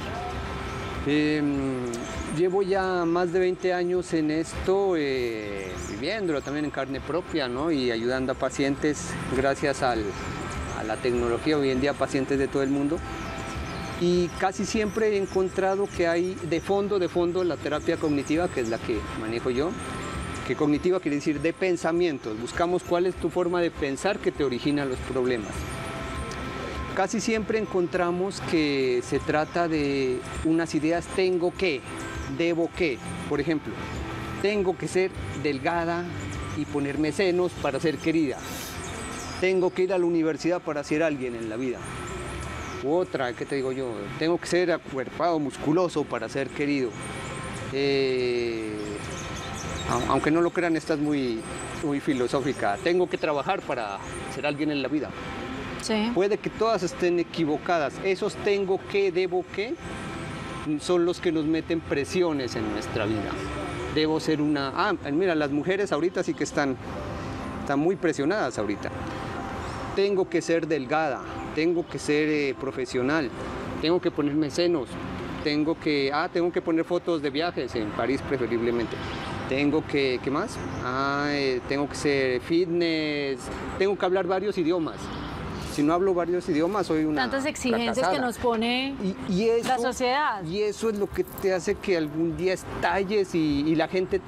Eh, llevo ya más de veinte años en esto, eh, viviéndolo también en carne propia, ¿no? Y ayudando a pacientes gracias al, a la tecnología, hoy en día pacientes de todo el mundo. Y casi siempre he encontrado que hay de fondo, de fondo la terapia cognitiva, que es la que manejo yo, que cognitiva quiere decir de pensamientos. Buscamos cuál es tu forma de pensar que te origina los problemas. Casi siempre encontramos que se trata de unas ideas tengo que, debo que. Por ejemplo, tengo que ser delgada y ponerme senos para ser querida. Tengo que ir a la universidad para ser alguien en la vida. U otra, ¿qué te digo yo? Tengo que ser acuerpado, musculoso para ser querido. Eh, aunque no lo crean, esta es muy, muy filosófica. Tengo que trabajar para ser alguien en la vida. Sí. Puede que todas estén equivocadas. Esos tengo que, debo que, son los que nos meten presiones en nuestra vida. Debo ser una... Ah, mira, las mujeres ahorita sí que están, están muy presionadas ahorita. Tengo que ser delgada, tengo que ser eh, profesional, tengo que ponerme senos, tengo que... Ah, tengo que poner fotos de viajes en París preferiblemente. Tengo que... ¿Qué más? Ah, eh, tengo que ser fitness, tengo que hablar varios idiomas. Si no hablo varios idiomas, soy una Tantas exigencias fracasada. que nos pone y, y eso, la sociedad. Y eso es lo que te hace que algún día estalles y, y la gente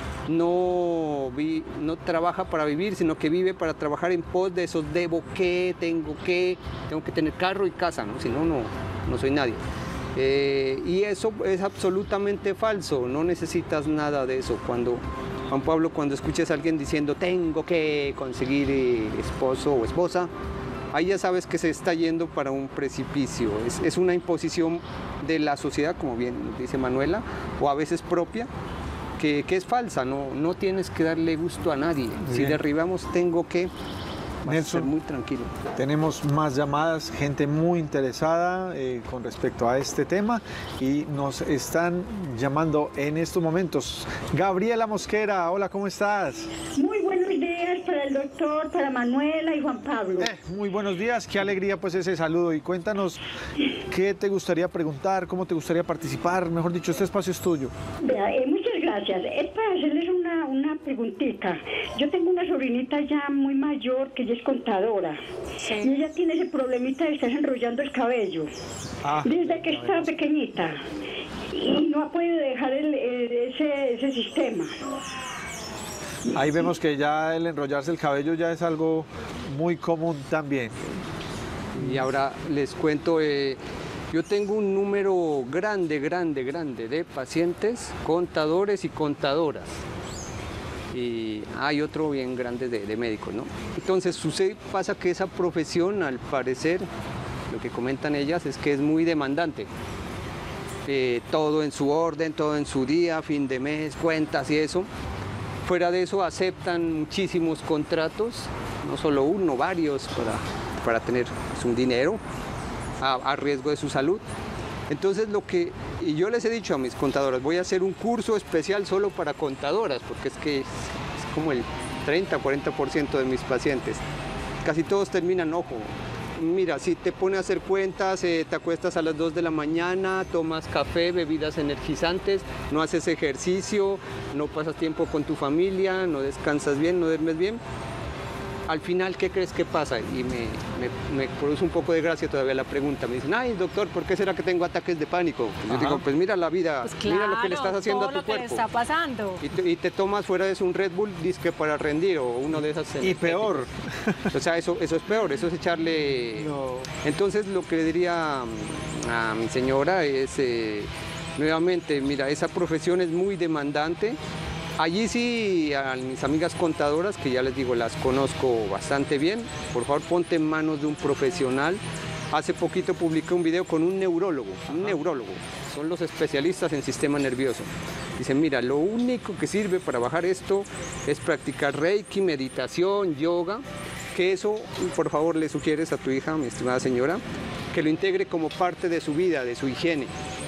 no, vi, no trabaja para vivir, sino que vive para trabajar en pos de esos debo que, tengo que, tengo que tener carro y casa, ¿no? Si no, no, no soy nadie. Eh, y eso es absolutamente falso, no necesitas nada de eso. Cuando, Juan Pablo, cuando escuches a alguien diciendo tengo que conseguir eh, esposo o esposa, ahí ya sabes que se está yendo para un precipicio. Es, es una imposición de la sociedad, como bien dice Manuela, o a veces propia, que, que es falsa. No, no tienes que darle gusto a nadie. Muy si bien. Derribamos tengo que... Nelson, muy tranquilo. Tenemos más llamadas, gente muy interesada eh, con respecto a este tema y nos están llamando en estos momentos. Gabriela Mosquera, hola, ¿cómo estás? Muy buenos días para el doctor, para Manuela y Juan Pablo. Eh, muy buenos días, qué alegría pues ese saludo y cuéntanos qué te gustaría preguntar, cómo te gustaría participar, mejor dicho, este espacio es tuyo. Vea, eh, muchas gracias. Es para hacerles una, una preguntita. Yo tengo una sobrinita ya muy mayor que ella es contadora. Sí. Y ella tiene ese problemita de estarse enrollando el cabello. Ah, desde que está pequeñita. Y no ha podido dejar el, el, ese, ese sistema. Ahí vemos que ya el enrollarse el cabello ya es algo muy común también. Y ahora les cuento, eh, yo tengo un número grande, grande, grande de pacientes, contadores y contadoras. Y hay otro bien grande de, de médicos, ¿no? Entonces sucede, pasa que esa profesión, al parecer, lo que comentan ellas es que es muy demandante. Eh, todo en su orden, todo en su día, fin de mes, cuentas y eso. Fuera de eso aceptan muchísimos contratos, no solo uno, varios, para, para tener pues, un dinero a, a riesgo de su salud. Entonces lo que y yo les he dicho a mis contadoras, voy a hacer un curso especial solo para contadoras, porque es que es, es como el treinta, cuarenta por ciento de mis pacientes. Casi todos terminan, ojo, mira, si te pones a hacer cuentas, eh, te acuestas a las dos de la mañana, tomas café, bebidas energizantes, no haces ejercicio, no pasas tiempo con tu familia, no descansas bien, no duermes bien. Al final, ¿qué crees que pasa? Y me, me, me produce un poco de gracia todavía la pregunta. Me dicen, ay, doctor, ¿por qué será que tengo ataques de pánico? Pues yo digo, pues mira la vida, pues claro, mira lo que le estás haciendo a tu todo cuerpo. Lo que le está pasando. Y te, y te tomas fuera de eso un Red Bull, disque para rendir, o uno de esas... Y peor. O sea, eso, eso es peor, eso es echarle... No. Entonces, lo que le diría a mi señora es, eh, nuevamente, mira, esa profesión es muy demandante. Allí sí, a mis amigas contadoras, que ya les digo, las conozco bastante bien, por favor ponte en manos de un profesional. Hace poquito publiqué un video con un neurólogo, un Ajá. neurólogo, son los especialistas en sistema nervioso. Dicen, mira, lo único que sirve para bajar esto es practicar Reiki, meditación, yoga, que eso, por favor, le sugieres a tu hija, mi estimada señora, que lo integre como parte de su vida, de su higiene.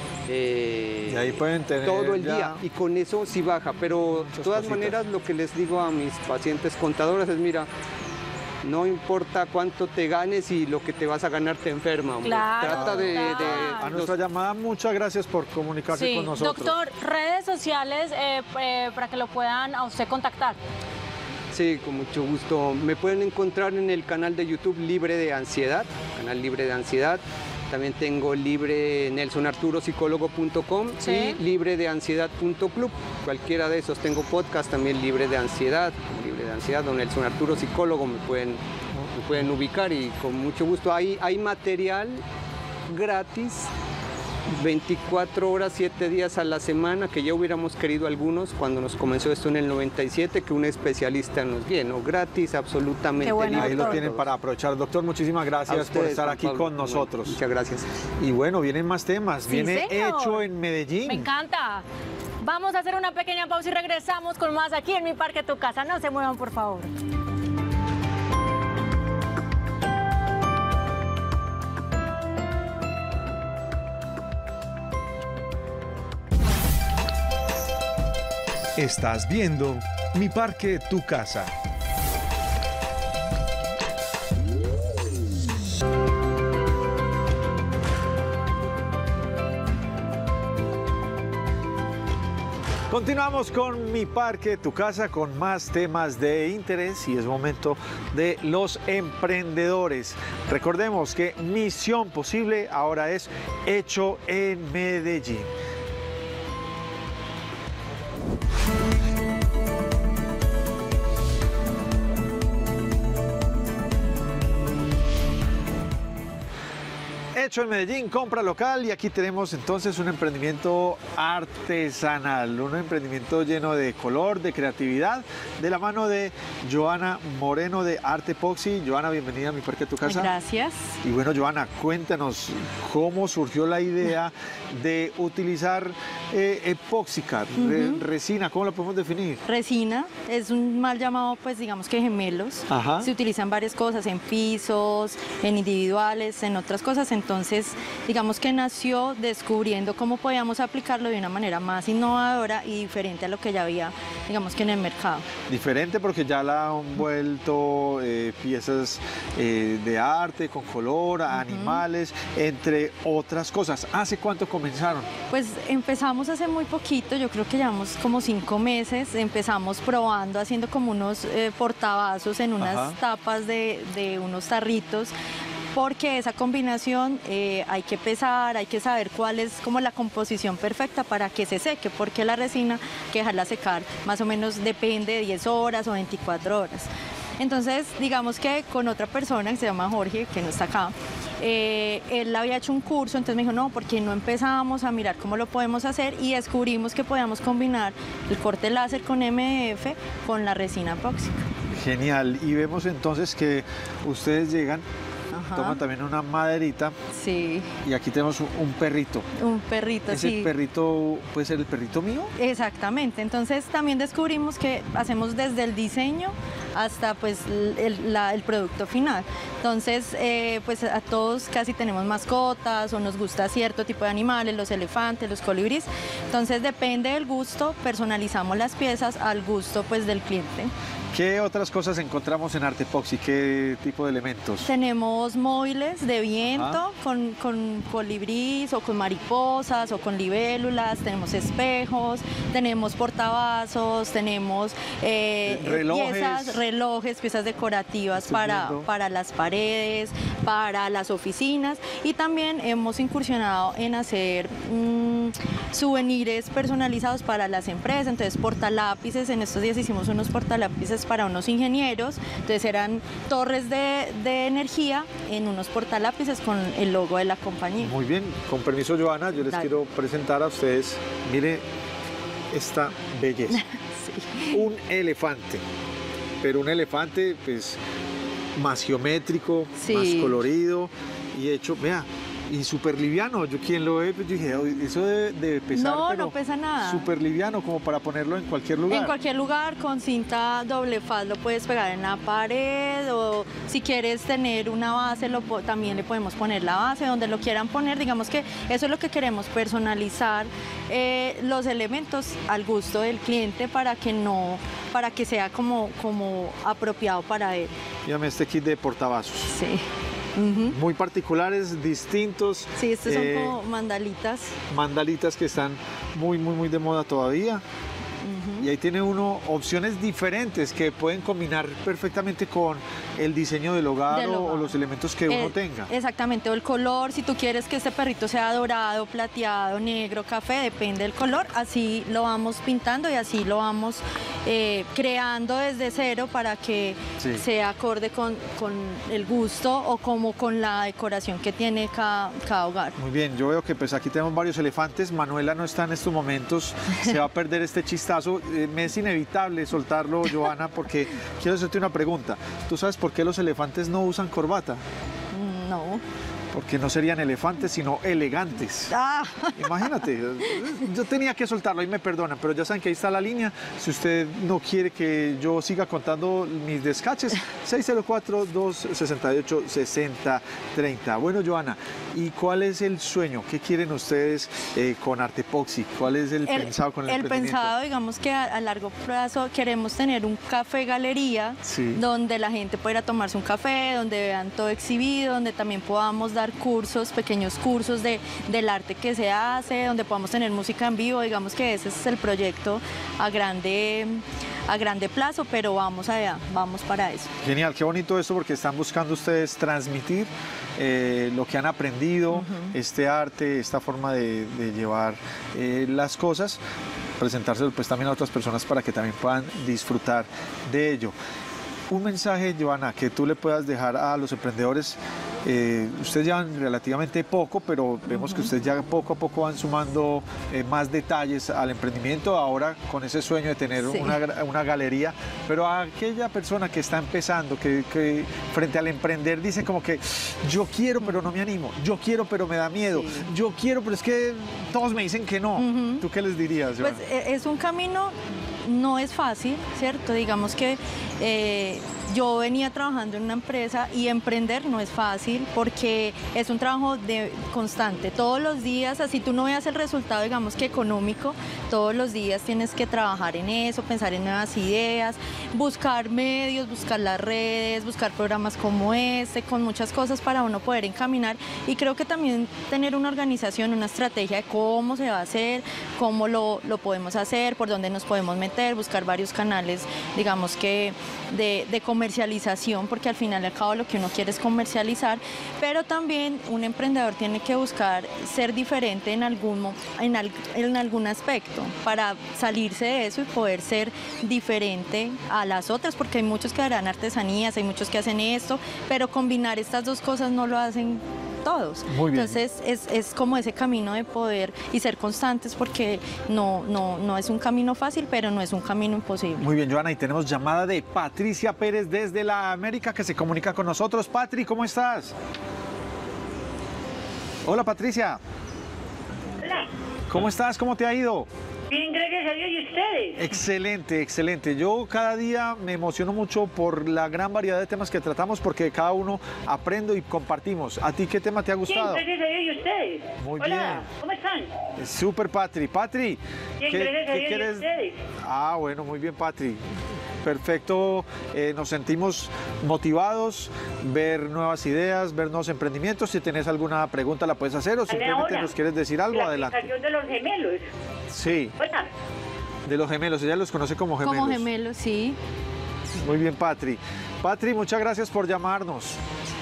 Eh, y ahí pueden tener todo el ya... día y con eso sí baja, pero de todas cositas. maneras lo que les digo a mis pacientes contadoras es, mira, no importa cuánto te ganes y lo que te vas a ganar te enferma. Claro, Trata de, de, de a nuestra los... llamada, muchas gracias por comunicarse sí. con nosotros. Doctor, redes sociales eh, eh, para que lo puedan a usted contactar. Sí, con mucho gusto. Me pueden encontrar en el canal de YouTube Libre de Ansiedad, canal Libre de Ansiedad. También tengo libre nelson arturo psicólogo punto com ¿Sí? y libre de ansiedad punto club. Cualquiera de esos. Tengo podcast también Libre de Ansiedad, Libre de Ansiedad, don Nelson Arturo Psicólogo, me pueden, me pueden ubicar y con mucho gusto. Hay, hay material gratis, veinticuatro horas, siete días a la semana, que ya hubiéramos querido algunos cuando nos comenzó esto en el noventa y siete, que un especialista nos guíe, ¿no? Gratis, absolutamente bueno, libre. Ahí lo tienen para aprovechar. Doctor, muchísimas gracias ustedes, por estar aquí Pablo, con nosotros. Muchas gracias. Y bueno, vienen más temas. Sí, Viene señor. Hecho en Medellín. Me encanta. Vamos a hacer una pequeña pausa y regresamos con más aquí en Mi Parque Tu Casa. No se muevan, por favor. Estás viendo Mi Parque Tu Casa. Continuamos con Mi Parque Tu Casa con más temas de interés y es momento de los emprendedores. Recordemos que Misión Posible ahora es hecho en Medellín. Hecho en Medellín, compra local, y aquí tenemos entonces un emprendimiento artesanal, un emprendimiento lleno de color, de creatividad, de la mano de Joana Moreno de Art Epoxy. Joana, bienvenida a Mi Parque Tu Casa. Gracias. Y bueno, Joana, cuéntanos cómo surgió la idea de utilizar eh, epóxica, re, Uh-huh. resina, ¿cómo la podemos definir? Resina es un mal llamado, pues digamos que gemelos. Ajá. Se utilizan varias cosas, en pisos, en individuales, en otras cosas. Entonces, digamos que nació descubriendo cómo podíamos aplicarlo de una manera más innovadora y diferente a lo que ya había, digamos que en el mercado. Diferente porque ya la han vuelto eh, piezas eh, de arte, con color, uh-huh. animales, entre otras cosas. ¿Hace cuánto comenzaron? Pues empezamos hace muy poquito, yo creo que llevamos como cinco meses. Empezamos probando, haciendo como unos eh, portavasos en unas Ajá. tapas de, de unos tarritos, porque esa combinación eh, hay que pesar, hay que saber cuál es como la composición perfecta para que se seque, porque la resina hay que dejarla secar más o menos, depende de diez horas o veinticuatro horas. Entonces, digamos que con otra persona que se llama Jorge, que no está acá, eh, él había hecho un curso, entonces me dijo, no, ¿por qué no empezamos a mirar cómo lo podemos hacer? Y descubrimos que podíamos combinar el corte láser con M D F con la resina epóxica. Genial, y vemos entonces que ustedes llegan, Ajá. toman también una maderita. Sí. Y aquí tenemos un, un perrito. Un perrito, ¿Ese sí. perrito puede ser el perrito mío? Exactamente, entonces también descubrimos que hacemos desde el diseño hasta pues el, la, el producto final. Entonces, eh, pues a todos casi tenemos mascotas o nos gusta cierto tipo de animales, los elefantes, los colibríes. Entonces, depende del gusto, personalizamos las piezas al gusto pues del cliente. ¿Qué otras cosas encontramos en Art Epoxy? ¿Qué tipo de elementos? Tenemos móviles de viento Ah. con, con colibrís o con mariposas o con libélulas, tenemos espejos, tenemos portavasos, tenemos eh, Relojes. piezas, relojes, piezas decorativas Estoy para, viendo. para las paredes, para las oficinas, y también hemos incursionado en hacer mmm, souvenirs personalizados para las empresas. Entonces, portalápices, en estos días hicimos unos portalápices para unos ingenieros, entonces eran torres de, de energía en unos portalápices con el logo de la compañía. Muy bien, con permiso, Joana, yo les Dale. quiero presentar a ustedes, mire esta belleza. Sí. Un elefante, pero un elefante pues más geométrico, Sí. más colorido y hecho, vea, y súper liviano. Yo quien lo ve, pues yo dije, "Oye, eso debe, debe pesar, No, pero no pesa nada. súper liviano como para ponerlo en cualquier lugar". En cualquier lugar, con cinta doble faz lo puedes pegar en la pared, o si quieres tener una base, lo, po- también le podemos poner la base donde lo quieran poner. Digamos que eso es lo que queremos, personalizar eh, los elementos al gusto del cliente para que no, para que sea como, como apropiado para él. Dígame este kit de portavasos. Sí. Ujú. Muy particulares, distintos. Sí, estos son eh, como mandalitas. mandalitas que están muy, muy, muy de moda todavía. Y ahí tiene uno opciones diferentes que pueden combinar perfectamente con el diseño del hogar, Del o- hogar. o los elementos que uno Eh, tenga. Exactamente, o el color, si tú quieres que este perrito sea dorado, plateado, negro, café, depende del color, así lo vamos pintando y así lo vamos eh, creando desde cero para que Sí. sea acorde con, con el gusto o como con la decoración que tiene cada, cada hogar. Muy bien, yo veo que pues aquí tenemos varios elefantes. Manuela no está en estos momentos, se va a perder este chistazo. Eh, me es inevitable soltarlo, Joana, porque quiero hacerte una pregunta. ¿Tú sabes por qué los elefantes no usan corbata? No. porque no serían elefantes, sino elegantes. Ah. Imagínate, yo tenía que soltarlo, ahí me perdonan, pero ya saben que ahí está la línea. Si usted no quiere que yo siga contando mis descaches, seis cero cuatro, dos seis ocho, seis cero tres cero. Bueno, Joana, ¿y cuál es el sueño? ¿Qué quieren ustedes eh, con Artepoxy? ¿Cuál es el, el pensado con el, el emprendimiento? pensado, digamos que a, a largo plazo queremos tener un café galería, sí, donde la gente pueda ir a tomarse un café, donde vean todo exhibido, donde también podamos dar cursos, pequeños cursos de, del arte que se hace, donde podamos tener música en vivo. Digamos que ese es el proyecto a grande, a grande plazo, pero vamos allá, vamos para eso. Genial, qué bonito eso, porque están buscando ustedes transmitir eh, lo que han aprendido, uh-huh, este arte, esta forma de, de llevar eh, las cosas, presentárselo pues también a otras personas para que también puedan disfrutar de ello. Un mensaje, Joana, que tú le puedas dejar a los emprendedores. Eh, ustedes llevan relativamente poco, pero vemos, uh-huh, que ustedes ya poco a poco van sumando eh, más detalles al emprendimiento, ahora con ese sueño de tener, sí, una, una galería. Pero a aquella persona que está empezando, que, que frente al emprender dice como que yo quiero pero no me animo, yo quiero pero me da miedo, sí, yo quiero pero es que todos me dicen que no. Uh-huh. ¿Tú qué les dirías, Joana? Pues es un camino, no es fácil, ¿cierto? Digamos que eh, yo venía trabajando en una empresa y emprender no es fácil porque es un trabajo de, constante. Todos los días, así tú no veas el resultado, digamos que económico, todos los días tienes que trabajar en eso, pensar en nuevas ideas, buscar medios, buscar las redes, buscar programas como este, con muchas cosas para uno poder encaminar. Y creo que también tener una organización, una estrategia de cómo se va a hacer, cómo lo, lo podemos hacer, por dónde nos podemos meter, buscar varios canales, digamos que de, de comercialización, porque al final y al cabo lo que uno quiere es comercializar, pero también un emprendedor tiene que buscar ser diferente en algún, en, al, en algún aspecto para salirse de eso y poder ser diferente a las otras, porque hay muchos que harán artesanías, hay muchos que hacen esto, pero combinar estas dos cosas no lo hacen todos. Muy bien. Entonces es, es como ese camino de poder y ser constantes, porque no, no, no es un camino fácil, pero no es un camino imposible. Muy bien, Joana, y tenemos llamada de Patricia Pérez desde la América que se comunica con nosotros. Patri, ¿cómo estás? Hola, Patricia. Hola. ¿Cómo estás? ¿Cómo te ha ido? Bien, gracias a Dios. ¿Y ustedes? Excelente, excelente. Yo cada día me emociono mucho por la gran variedad de temas que tratamos, porque cada uno aprendo y compartimos. ¿A ti qué tema te ha gustado? Bien, gracias a Dios. ¿Y ustedes? Muy Hola, bien. ¿cómo están? Súper, Patri. Patri. Bien, ¿qué, gracias a qué Dios. quieres? ¿Y ustedes? Ah, bueno, muy bien, Patri. Perfecto, eh, nos sentimos motivados, ver nuevas ideas, ver nuevos emprendimientos. Si tenés alguna pregunta la puedes hacer, o simplemente ahora, nos quieres decir algo, la adelante. aplicación de los gemelos. Sí. Hola. De los gemelos, ella los conoce como gemelos. Como gemelos, sí. Muy bien, Patri. Patri, muchas gracias por llamarnos.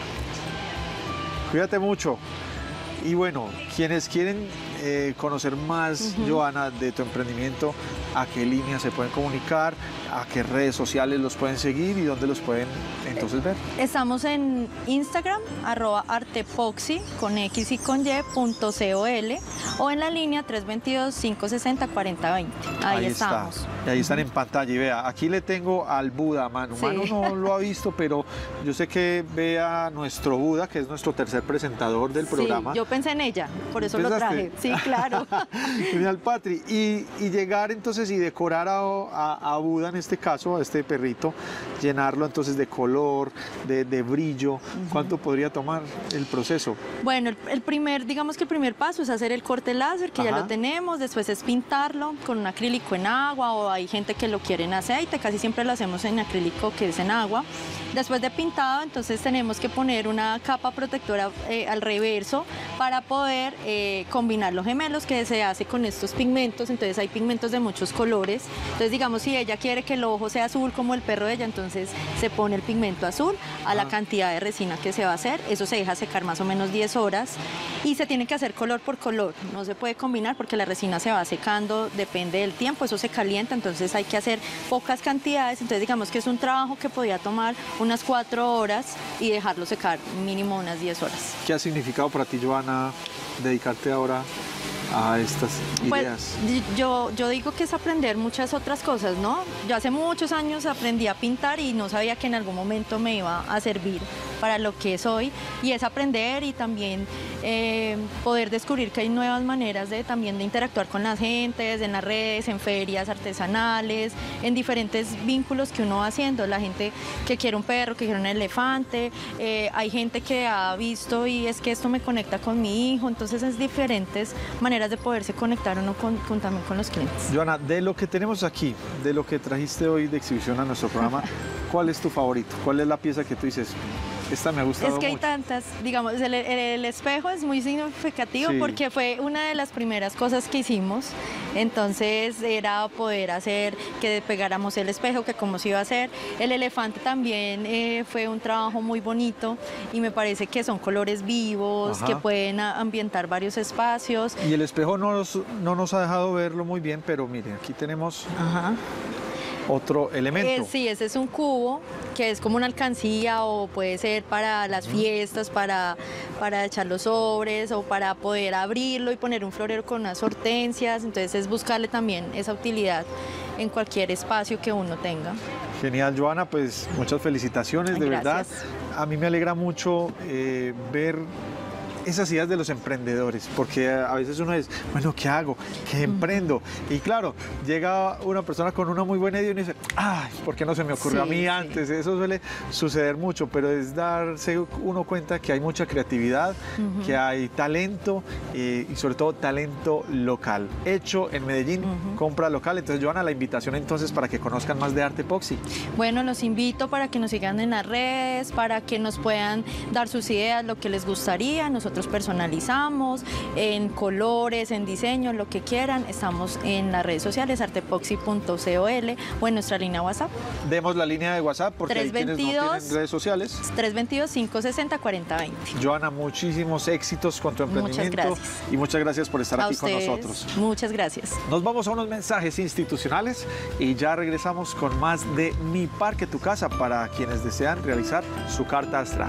Cuídate mucho. Y bueno, quienes quieren eh, conocer más, uh-huh, Joana, de tu emprendimiento, ¿a qué línea se pueden comunicar? ¿A qué redes sociales los pueden seguir y dónde los pueden entonces ver? Estamos en Instagram, arroba artepoxy, con X y con Y, punto col, o en la línea tres dos dos, cinco seis cero, cuatro cero dos cero. Ahí, ahí estamos. Está. Y ahí están en pantalla. Y vea, aquí le tengo al Buda, Manu. Sí. Manu no lo ha visto, pero yo sé que ve a nuestro Buda, que es nuestro tercer presentador del programa. Sí, yo pensé en ella, por eso lo traje. Sí, claro. Genial, Patri. Y, y llegar entonces y decorar a, a, a Buda, en este caso, a este perrito, llenarlo entonces de color, de, de brillo. Uh-huh. ¿Cuánto podría tomar el proceso? Bueno, el, el primer, digamos que el primer paso es hacer el corte láser, que, ajá, ya lo tenemos. Después es pintarlo con un acrílico en agua, o hay gente que lo quiere en aceite, casi siempre lo hacemos en acrílico, que es en agua. Después de pintado, entonces tenemos que poner una capa protectora eh, al reverso para poder eh, combinar los gemelos, que se hace con estos pigmentos. Entonces hay pigmentos de muchos colores. Entonces, digamos, si ella quiere que el ojo sea azul como el perro de ella, entonces se pone el pigmento azul a ah. la cantidad de resina que se va a hacer. Eso se deja secar más o menos diez horas y se tiene que hacer color por color. No se puede combinar porque la resina se va secando, depende del tiempo, eso se calienta, entonces hay que hacer pocas cantidades. Entonces, digamos que es un trabajo que podía tomar unas cuatro horas y dejarlo secar mínimo unas diez horas. ¿Qué ha significado para ti, Joana, dedicarte ahora a estas ideas? Pues, yo, yo digo que es aprender muchas otras cosas, ¿no? Yo hace muchos años aprendí a pintar y no sabía que en algún momento me iba a servir para lo que es hoy, y es aprender y también eh, poder descubrir que hay nuevas maneras de también de interactuar con las gentes, en las redes, en ferias artesanales, en diferentes vínculos que uno va haciendo. La gente que quiere un perro, que quiere un elefante, eh, hay gente que ha visto y es que esto me conecta con mi hijo, entonces es diferentes maneras de poderse conectar uno con, con, también con los clientes. Joana, de lo que tenemos aquí, de lo que trajiste hoy de exhibición a nuestro programa, ¿cuál es tu favorito? ¿Cuál es la pieza que tú dices, esta me ha gustado Es que hay mucho? tantas, digamos, el, el, el espejo es muy significativo Sí. porque fue una de las primeras cosas que hicimos, entonces era poder hacer que pegáramos el espejo, que cómo se iba a hacer. El elefante también eh, fue un trabajo muy bonito y me parece que son colores vivos, Ajá. que pueden a- ambientar varios espacios. Y el espejo no nos, no nos ha dejado verlo muy bien, pero miren, aquí tenemos Ajá. otro elemento. Eh, sí, ese es un cubo que es como una alcancía o puede ser para las fiestas, para, para echar los sobres o para poder abrirlo y poner un florero con unas hortensias. Entonces es buscarle también esa utilidad en cualquier espacio que uno tenga. Genial, Joana, pues muchas felicitaciones, de Gracias. verdad. A mí me alegra mucho eh, ver esas ideas de los emprendedores, porque a veces uno es, bueno, ¿qué hago? ¿Qué emprendo? Y claro, llega una persona con una muy buena idea y uno dice, ay, ¿por qué no se me ocurrió a Sí, mí sí. antes? Eso suele suceder mucho, pero es darse uno cuenta que hay mucha creatividad, Ujú. que hay talento eh, y sobre todo talento local, hecho en Medellín, compra local. Entonces, Joana, la invitación entonces para que conozcan más de Arte Epoxy. Bueno, los invito para que nos sigan en las redes, para que nos puedan dar sus ideas, lo que les gustaría. Nosotros personalizamos en colores, en diseño, lo que quieran. Estamos en las redes sociales, artepoxy punto col o en nuestra línea WhatsApp. Demos la línea de WhatsApp porque hay quienes no tienen redes sociales. tres dos dos, cinco seis cero, cuatro cero dos cero. Joana, muchísimos éxitos con tu Muchas emprendimiento gracias. y muchas gracias por estar A aquí ustedes, con nosotros. muchas gracias. Nos vamos a unos mensajes institucionales y ya regresamos con más de Mi Parque Tu Casa para quienes desean realizar su carta astral.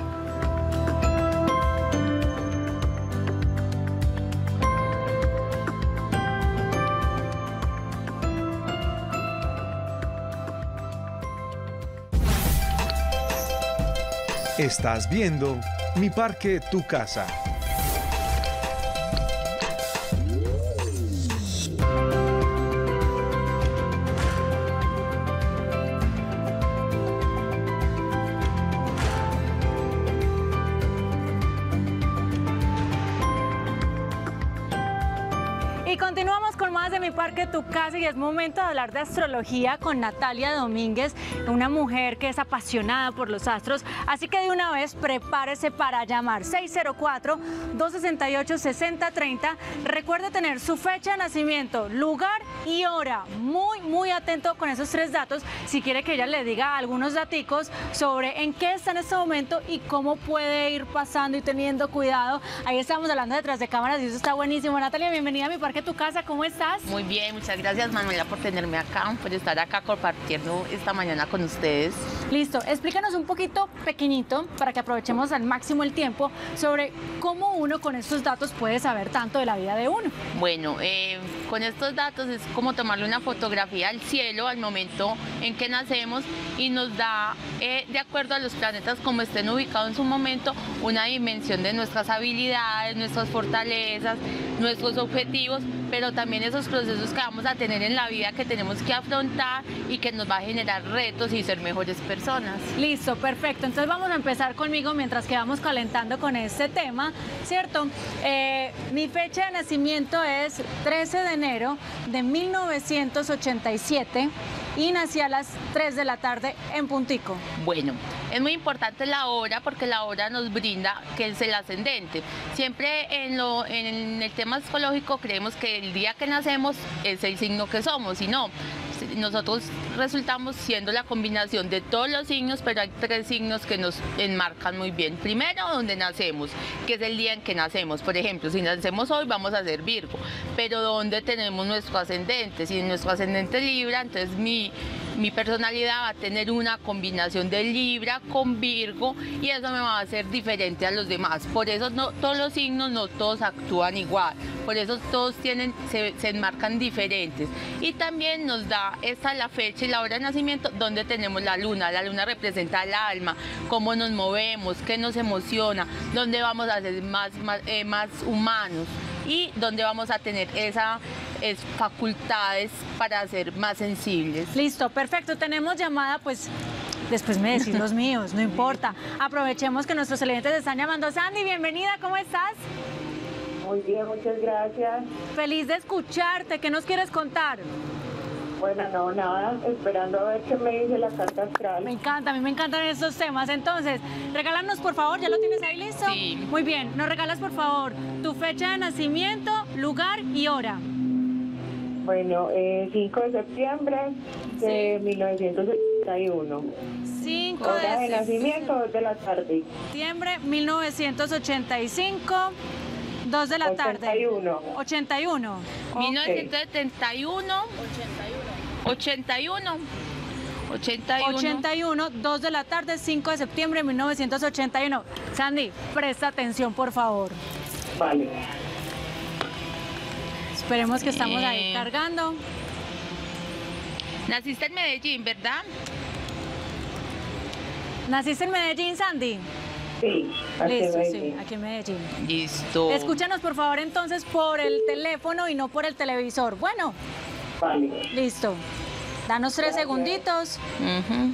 Estás viendo Mi Parque Tu Casa. Y continuamos con más de Mi Parque Tu Casa y es momento de hablar de astrología con Natalia Domínguez, una mujer que es apasionada por los astros, así que de una vez prepárese para llamar seis cero cuatro, dos seis ocho, seis cero tres cero. Recuerde tener su fecha de nacimiento, lugar y hora. Muy, muy atento con esos tres datos si quiere que ella le diga algunos daticos sobre en qué está en este momento y cómo puede ir pasando y teniendo cuidado. Ahí estamos hablando detrás de cámaras y eso está buenísimo. Natalia, bienvenida a Mi Parque Tu Casa, ¿cómo estás? Muy bien, muchas gracias Manuela por tenerme acá, por estar acá compartiendo esta mañana con ustedes. Listo, explícanos un poquito pequeñito para que aprovechemos al máximo el tiempo sobre cómo uno con estos datos puede saber tanto de la vida de uno. Bueno, eh, con estos datos es como tomarle una fotografía al cielo al momento en que nacemos y nos da, eh, de acuerdo a los planetas como estén ubicados en su momento, una dimensión de nuestras habilidades, nuestras fortalezas, nuestros objetivos, pero también esos procesos que vamos a tener en la vida que tenemos que afrontar y que nos va a generar retos y ser mejores personas. Listo, perfecto. Entonces vamos a empezar conmigo mientras que vamos calentando con este tema, ¿cierto? Eh, mi fecha de nacimiento es trece de enero de mil novecientos ochenta y siete y nací a las tres de la tarde en puntico. Bueno, es muy importante la hora porque la hora nos brinda que es el ascendente. Siempre en, lo, en el tema astrológico creemos que el día que nacemos es el signo que somos y no. Nosotros resultamos siendo la combinación de todos los signos, pero hay tres signos que nos enmarcan muy bien. Primero, donde nacemos, que es el día en que nacemos. Por ejemplo, si nacemos hoy vamos a ser Virgo, pero donde tenemos nuestro ascendente. Si nuestro ascendente es Libra, entonces mi mi personalidad va a tener una combinación de Libra con Virgo y eso me va a hacer diferente a los demás. Por eso no, todos los signos no todos actúan igual, por eso todos tienen, se, se enmarcan diferentes. Y también nos da esta la fecha y la hora de nacimiento donde tenemos la luna. La luna representa el alma, cómo nos movemos, qué nos emociona, dónde vamos a ser más, más, eh, más humanos y dónde vamos a tener esas es, facultades para ser más sensibles. Listo, perfecto. Tenemos llamada, pues después me decís los míos, no importa. Aprovechemos que nuestros clientes están llamando. Sandy, bienvenida, ¿cómo estás? Muy bien, muchas gracias. Feliz de escucharte. ¿Qué nos quieres contar? Bueno, no, nada, esperando a ver qué me dice la carta astral. Me encanta, a mí me encantan estos temas. Entonces, regálanos por favor, ¿ya lo tienes ahí listo? Sí. Muy bien, nos regalas por favor tu fecha de nacimiento, lugar y hora. Bueno, eh, cinco de septiembre de sí. mil novecientos setenta y uno. cinco hora de, de nacimiento, dos de la tarde. Septiembre, mil novecientos ochenta y cinco. dos de la ochenta y uno. tarde. ochenta y uno. mil novecientos setenta y uno. ochenta y uno. ochenta y uno. ochenta y uno, dos de la tarde, cinco de septiembre de mil novecientos ochenta y uno. Sandy, presta atención, por favor. Vale. Esperemos que estamos eh. ahí cargando. Naciste en Medellín, ¿verdad? ¿Naciste en Medellín, Sandy? Sí, aquí Listo, en sí, aquí en Medellín. Listo. Escúchanos, por favor, entonces, por el teléfono y no por el televisor. Bueno. Vale. Listo. Danos tres Gracias. segunditos. Uh-huh.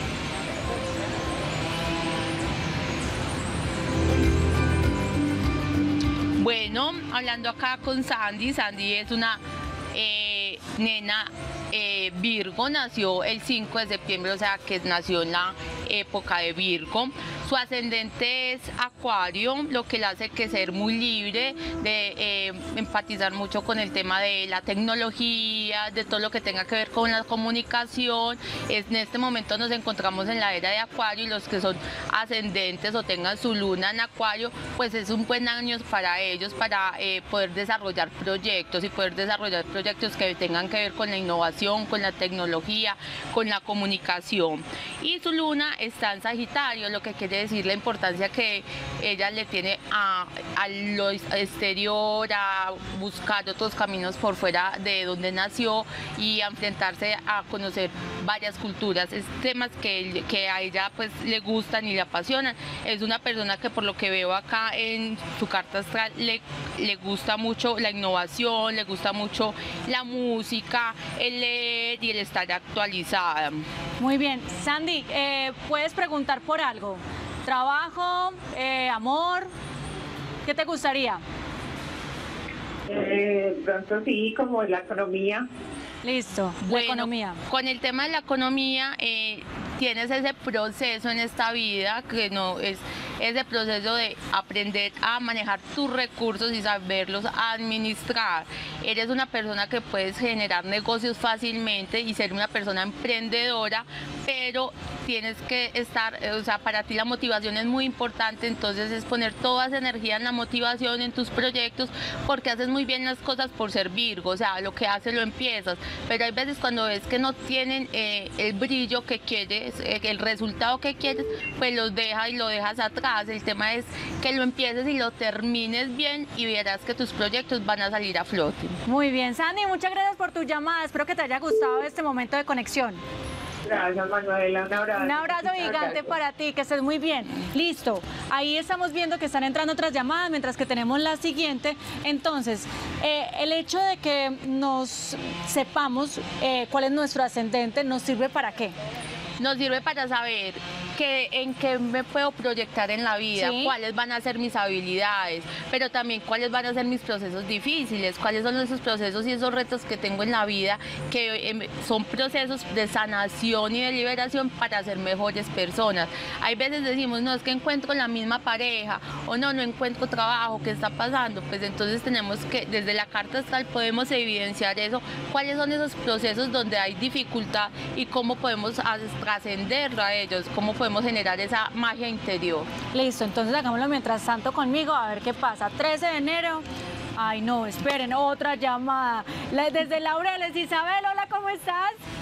Bueno, hablando acá con Sandy, Sandy es una eh, nena eh, Virgo, nació el cinco de septiembre, o sea que nació en la época de Virgo. Su ascendente es Acuario, lo que le hace que ser muy libre, de eh, empatizar mucho con el tema de la tecnología, de todo lo que tenga que ver con la comunicación. Es, en este momento nos encontramos en la era de Acuario y los que son ascendentes o tengan su luna en Acuario, pues es un buen año para ellos para eh, poder desarrollar proyectos y poder desarrollar proyectos que tengan que ver con la innovación, con la tecnología, con la comunicación. Y su luna está en Sagitario, lo que quiere decir la importancia que ella le tiene a, a lo exterior, a buscar otros caminos por fuera de donde nació y a enfrentarse a conocer varias culturas. Es temas que, que a ella pues le gustan y le apasionan. Es una persona que por lo que veo acá en su carta astral le, le gusta mucho la innovación, le gusta mucho la música, el leer y el estar actualizada. Muy bien. Sandy, eh, ¿puedes preguntar por algo? ¿Trabajo? Eh, ¿Amor? ¿Qué te gustaría? Eh, pronto sí, como la economía. Listo, bueno, la economía. Con el tema de la economía, eh, tienes ese proceso en esta vida que no es ese proceso de aprender a manejar tus recursos y saberlos administrar. Eres una persona que puedes generar negocios fácilmente y ser una persona emprendedora, pero tienes que estar, o sea, para ti la motivación es muy importante, entonces es poner toda esa energía en la motivación, en tus proyectos, porque haces muy bien las cosas por ser Virgo, o sea, lo que haces lo empiezas, pero hay veces cuando ves que no tienen eh, el brillo que quieres, eh, el resultado que quieres, pues los dejas y lo dejas atrás. El tema es que lo empieces y lo termines bien y verás que tus proyectos van a salir a flote. Muy bien, Sandy, muchas gracias por tu llamada, espero que te haya gustado este momento de conexión. Gracias, Manuela, un abrazo. Un abrazo Muchas gigante gracias. para ti, que estés muy bien. Listo, ahí estamos viendo que están entrando otras llamadas, mientras que tenemos la siguiente. Entonces, eh, el hecho de que nos sepamos eh, cuál es nuestro ascendente, ¿nos sirve para qué? Nos sirve para saber que, en qué me puedo proyectar en la vida, sí, cuáles van a ser mis habilidades, pero también cuáles van a ser mis procesos difíciles, cuáles son esos procesos y esos retos que tengo en la vida, que eh, son procesos de sanación y de liberación para ser mejores personas. Hay veces decimos, no, es que encuentro la misma pareja, o no, no encuentro trabajo, ¿qué está pasando? Pues entonces tenemos que, desde la carta astral podemos evidenciar eso, cuáles son esos procesos donde hay dificultad y cómo podemos trascender a ellos, cómo podemos generar esa magia interior. Listo, entonces hagámoslo mientras tanto conmigo, a ver qué pasa. trece de enero. Ay, no, esperen, otra llamada. La- Desde Laureles, Isabel, hola, ¿cómo estás?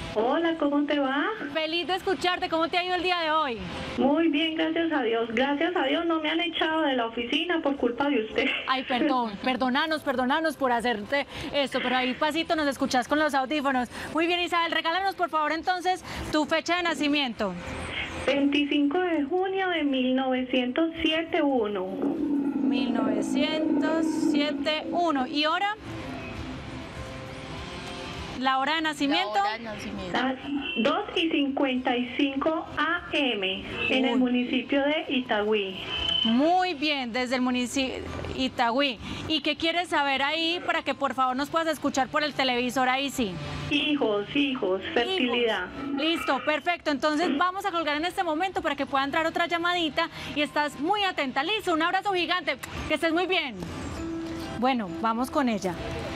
Hola, ¿cómo te va? Feliz de escucharte, ¿cómo te ha ido el día de hoy? Muy bien, gracias a Dios. Gracias a Dios no me han echado de la oficina por culpa de usted. Ay, perdón, perdonanos, perdonanos por hacerte esto, pero ahí pasito nos escuchás con los audífonos. Muy bien, Isabel, regálanos por favor entonces tu fecha de nacimiento. veinticinco de junio de mil novecientos setenta y uno. mil novecientos setenta y uno. ¿Y hora? ¿La hora de nacimiento? La hora de nacimiento. Las dos y cincuenta y cinco A M en el municipio de Itagüí. Muy bien, desde el municipio Itagüí. ¿Y qué quieres saber ahí para que por favor nos puedas escuchar por el televisor ahí sí? Hijos, hijos, fertilidad. Hijos. Listo, perfecto. Entonces vamos a colgar en este momento para que pueda entrar otra llamadita y estás muy atenta. Listo, un abrazo gigante. Que estés muy bien. Bueno, vamos con ella.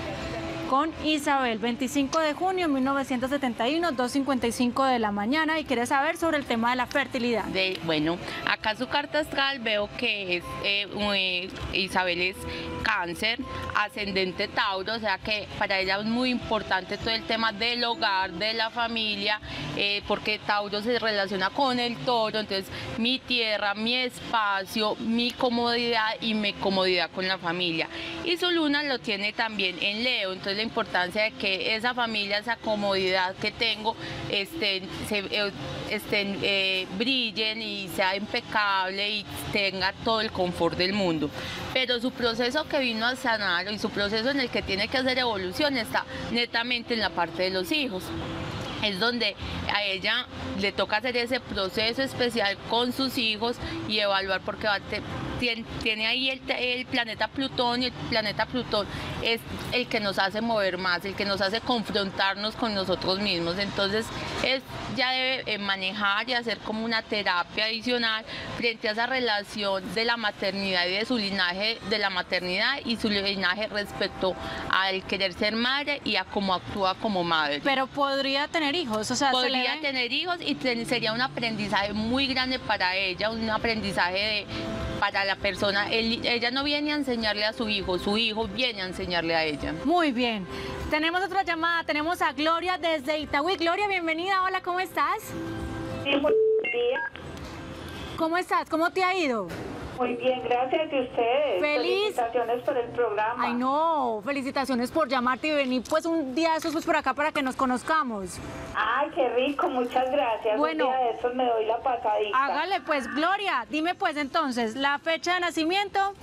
Con Isabel, veinticinco de junio de mil novecientos setenta y uno, dos y cincuenta y cinco de la mañana, y quiere saber sobre el tema de la fertilidad. De, bueno, acá su carta astral veo que es eh, eh, Isabel es cáncer, ascendente Tauro, o sea que para ella es muy importante todo el tema del hogar, de la familia, eh, porque Tauro se relaciona con el toro, entonces mi tierra, mi espacio, mi comodidad y mi comodidad con la familia. Y su luna lo tiene también en Leo, entonces la importancia de que esa familia, esa comodidad que tengo, estén, se, eh, estén eh, brillen y sea impecable y tenga todo el confort del mundo. Pero su proceso que vino a sanar y su proceso en el que tiene que hacer evolución está netamente en la parte de los hijos. Es donde a ella le toca hacer ese proceso especial con sus hijos y evaluar, porque va a te, tiene, tiene ahí el, el planeta Plutón, y el planeta Plutón es el que nos hace mover más, el que nos hace confrontarnos con nosotros mismos. Entonces es, ya debe manejar y hacer como una terapia adicional frente a esa relación de la maternidad y de su linaje de la maternidad y su linaje respecto al querer ser madre y a cómo actúa como madre. Pero podría tener hijos, o sea, podría se le... tener hijos y ten, sería un aprendizaje muy grande para ella, un aprendizaje de, para la persona. Él, ella no viene a enseñarle a su hijo, su hijo viene a enseñarle a ella. Muy bien. Tenemos otra llamada, tenemos a Gloria desde Itagüí. Gloria, bienvenida, hola, ¿cómo estás? Sí, muy bien. ¿Cómo estás? ¿Cómo te ha ido? Muy bien, gracias a ustedes. Feliz. Felicitaciones por el programa. Ay, no, felicitaciones por llamarte y venir pues un día de esos pues por acá para que nos conozcamos. Ay, qué rico, muchas gracias. Bueno, un día de esos me doy la pasadita. Hágale pues, Gloria, dime pues entonces, ¿la fecha de nacimiento?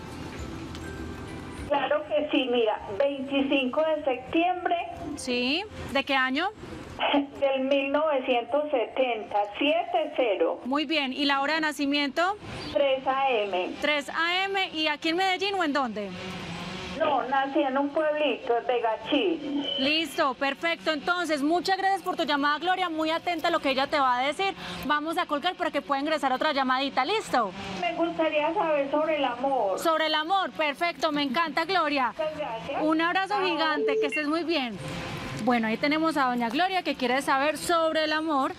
Claro que sí, mira, veinticinco de septiembre. Sí, ¿de qué año? Del mil novecientos setenta, siete cero. Muy bien, ¿y la hora de nacimiento? tres A M tres A M, ¿y aquí en Medellín o en dónde? No, nací en un pueblito de Gachí. Listo, perfecto. Entonces, muchas gracias por tu llamada, Gloria. Muy atenta a lo que ella te va a decir. Vamos a colgar para que pueda ingresar otra llamadita. ¿Listo? Me gustaría saber sobre el amor. Sobre el amor, perfecto. Me encanta, Gloria. Muchas gracias. Un abrazo Chao. gigante, que estés muy bien. Bueno, ahí tenemos a doña Gloria que quiere saber sobre el amor.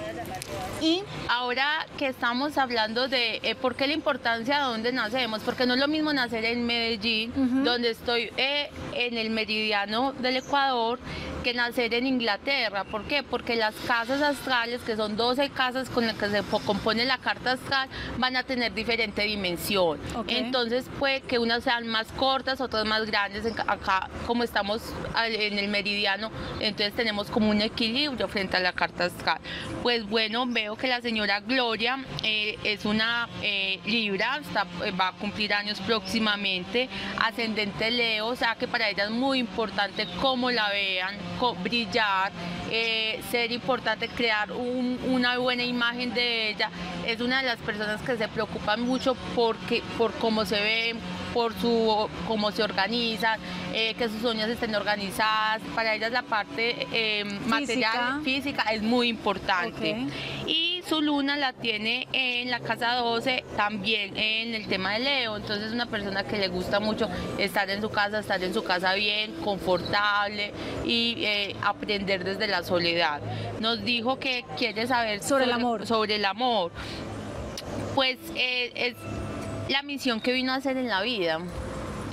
Y ahora que estamos hablando de eh, por qué la importancia de dónde nacemos, porque no es lo mismo nacer en Medellín, uh-huh. donde estoy eh, en el meridiano del Ecuador, que nacer en Inglaterra. ¿Por qué? Porque las casas astrales, que son doce casas con las que se compone la carta astral, van a tener diferente dimensión. Okay. Entonces puede que unas sean más cortas, otras más grandes. Acá, como estamos en el meridiano, entonces tenemos como un equilibrio frente a la carta astral. Pues bueno, veo que la señora Gloria eh, es una eh, Libra, está, va a cumplir años próximamente, ascendente Leo, o sea que para ella es muy importante cómo la vean, brillar, eh, ser importante crear un, una buena imagen de ella. Es una de las personas que se preocupan mucho porque, por cómo se ve, por su cómo se organizan, eh, que sus uñas estén organizadas. Para ella la parte eh, material, física, es muy importante. Okay. Y su luna la tiene en la casa doce, también en el tema de Leo. Entonces es una persona que le gusta mucho estar en su casa, estar en su casa bien, confortable y eh, aprender desde la soledad. Nos dijo que quiere saber sobre, sobre el amor. Sobre el amor. Pues eh, es la misión que vino a hacer en la vida.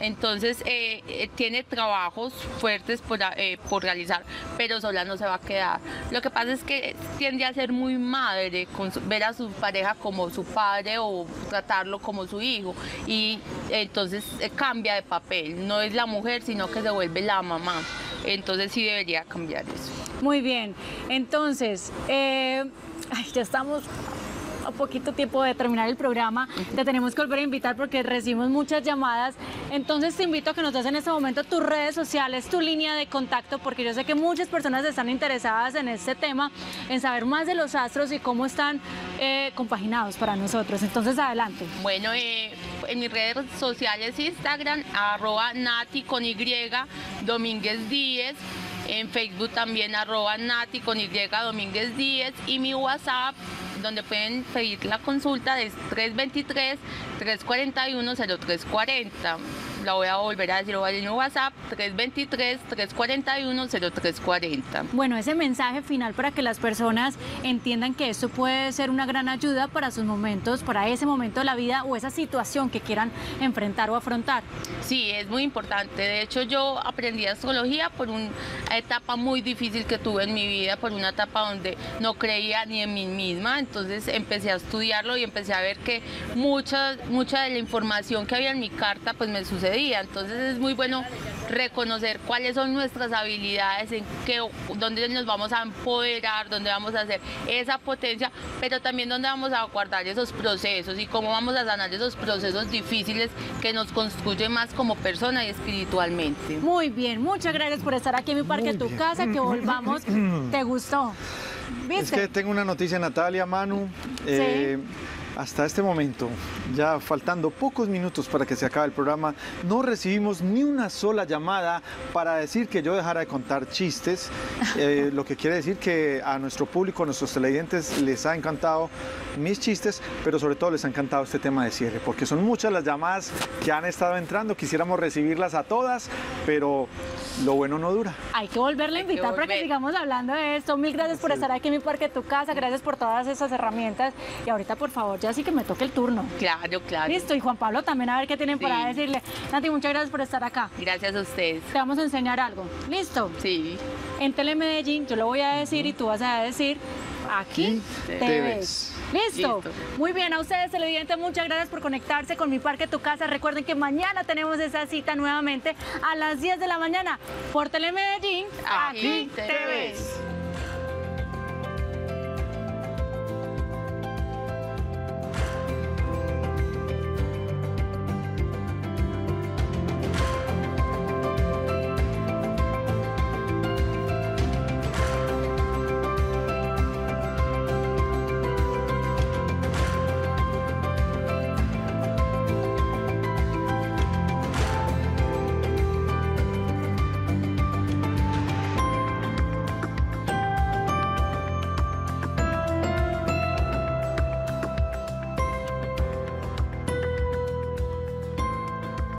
Entonces eh, eh, tiene trabajos fuertes por, eh, por realizar, pero sola no se va a quedar. Lo que pasa es que tiende a ser muy madre, con su, ver a su pareja como su padre o tratarlo como su hijo, y entonces eh, cambia de papel, no es la mujer sino que se vuelve la mamá. Entonces sí debería cambiar eso. Muy bien, entonces eh, ay, ya estamos a poquito tiempo de terminar el programa. Te tenemos que volver a invitar porque recibimos muchas llamadas. Entonces te invito a que nos des en este momento tus redes sociales, tu línea de contacto, porque yo sé que muchas personas están interesadas en este tema, en saber más de los astros y cómo están eh, compaginados para nosotros. Entonces adelante. Bueno, eh, en mis redes sociales, Instagram, arroba Nati con Y, Domínguez Díez. En Facebook también arroba Nati con Y, Domínguez Díez, y mi WhatsApp, donde pueden pedir la consulta, es tres dos tres, tres cuatro uno, cero tres cuatro cero. La voy a volver a decir en mi WhatsApp, tres dos tres, tres cuatro uno, cero tres cuatro cero. Bueno, ese mensaje final para que las personas entiendan que esto puede ser una gran ayuda para sus momentos, para ese momento de la vida o esa situación que quieran enfrentar o afrontar. Sí, es muy importante. De hecho, yo aprendí astrología por una etapa muy difícil que tuve en mi vida, por una etapa donde no creía ni en mí misma. Entonces empecé a estudiarlo y empecé a ver que mucha, mucha de la información que había en mi carta pues me sucedía. Entonces es muy bueno reconocer cuáles son nuestras habilidades, en qué, dónde nos vamos a empoderar, dónde vamos a hacer esa potencia, pero también dónde vamos a guardar esos procesos y cómo vamos a sanar esos procesos difíciles que nos construyen más como persona y espiritualmente. Muy bien, muchas gracias por estar aquí en mi parque, tu casa, que volvamos. ¿Te gustó? ¿Viste? Es que tengo una noticia, Natalia, Manu. Eh, sí. Hasta este momento, ya faltando pocos minutos para que se acabe el programa, no recibimos ni una sola llamada para decir que yo dejara de contar chistes, eh, lo que quiere decir que a nuestro público, a nuestros televidentes les ha encantado mis chistes, pero sobre todo les ha encantado este tema de cierre, porque son muchas las llamadas que han estado entrando, quisiéramos recibirlas a todas, pero lo bueno no dura. Hay que volverle a invitar para que sigamos hablando de esto. Mil gracias por estar aquí en mi parque, tu casa, gracias por todas esas herramientas, y ahorita por favor ya sí que me toque el turno. Claro, claro. Listo, y Juan Pablo también a ver qué tienen Sí. para decirle. Nati, muchas gracias por estar acá. Gracias a ustedes. Te vamos a enseñar algo. ¿Listo? Sí. En Telemedellín yo lo voy a decir y tú vas a decir, aquí te, te ves. ves. ¿Listo? Listo. Muy bien, a ustedes televidentes, muchas gracias por conectarse con Mi Parque Tu Casa. Recuerden que mañana tenemos esa cita nuevamente a las diez de la mañana por Telemedellín. Aquí te ves.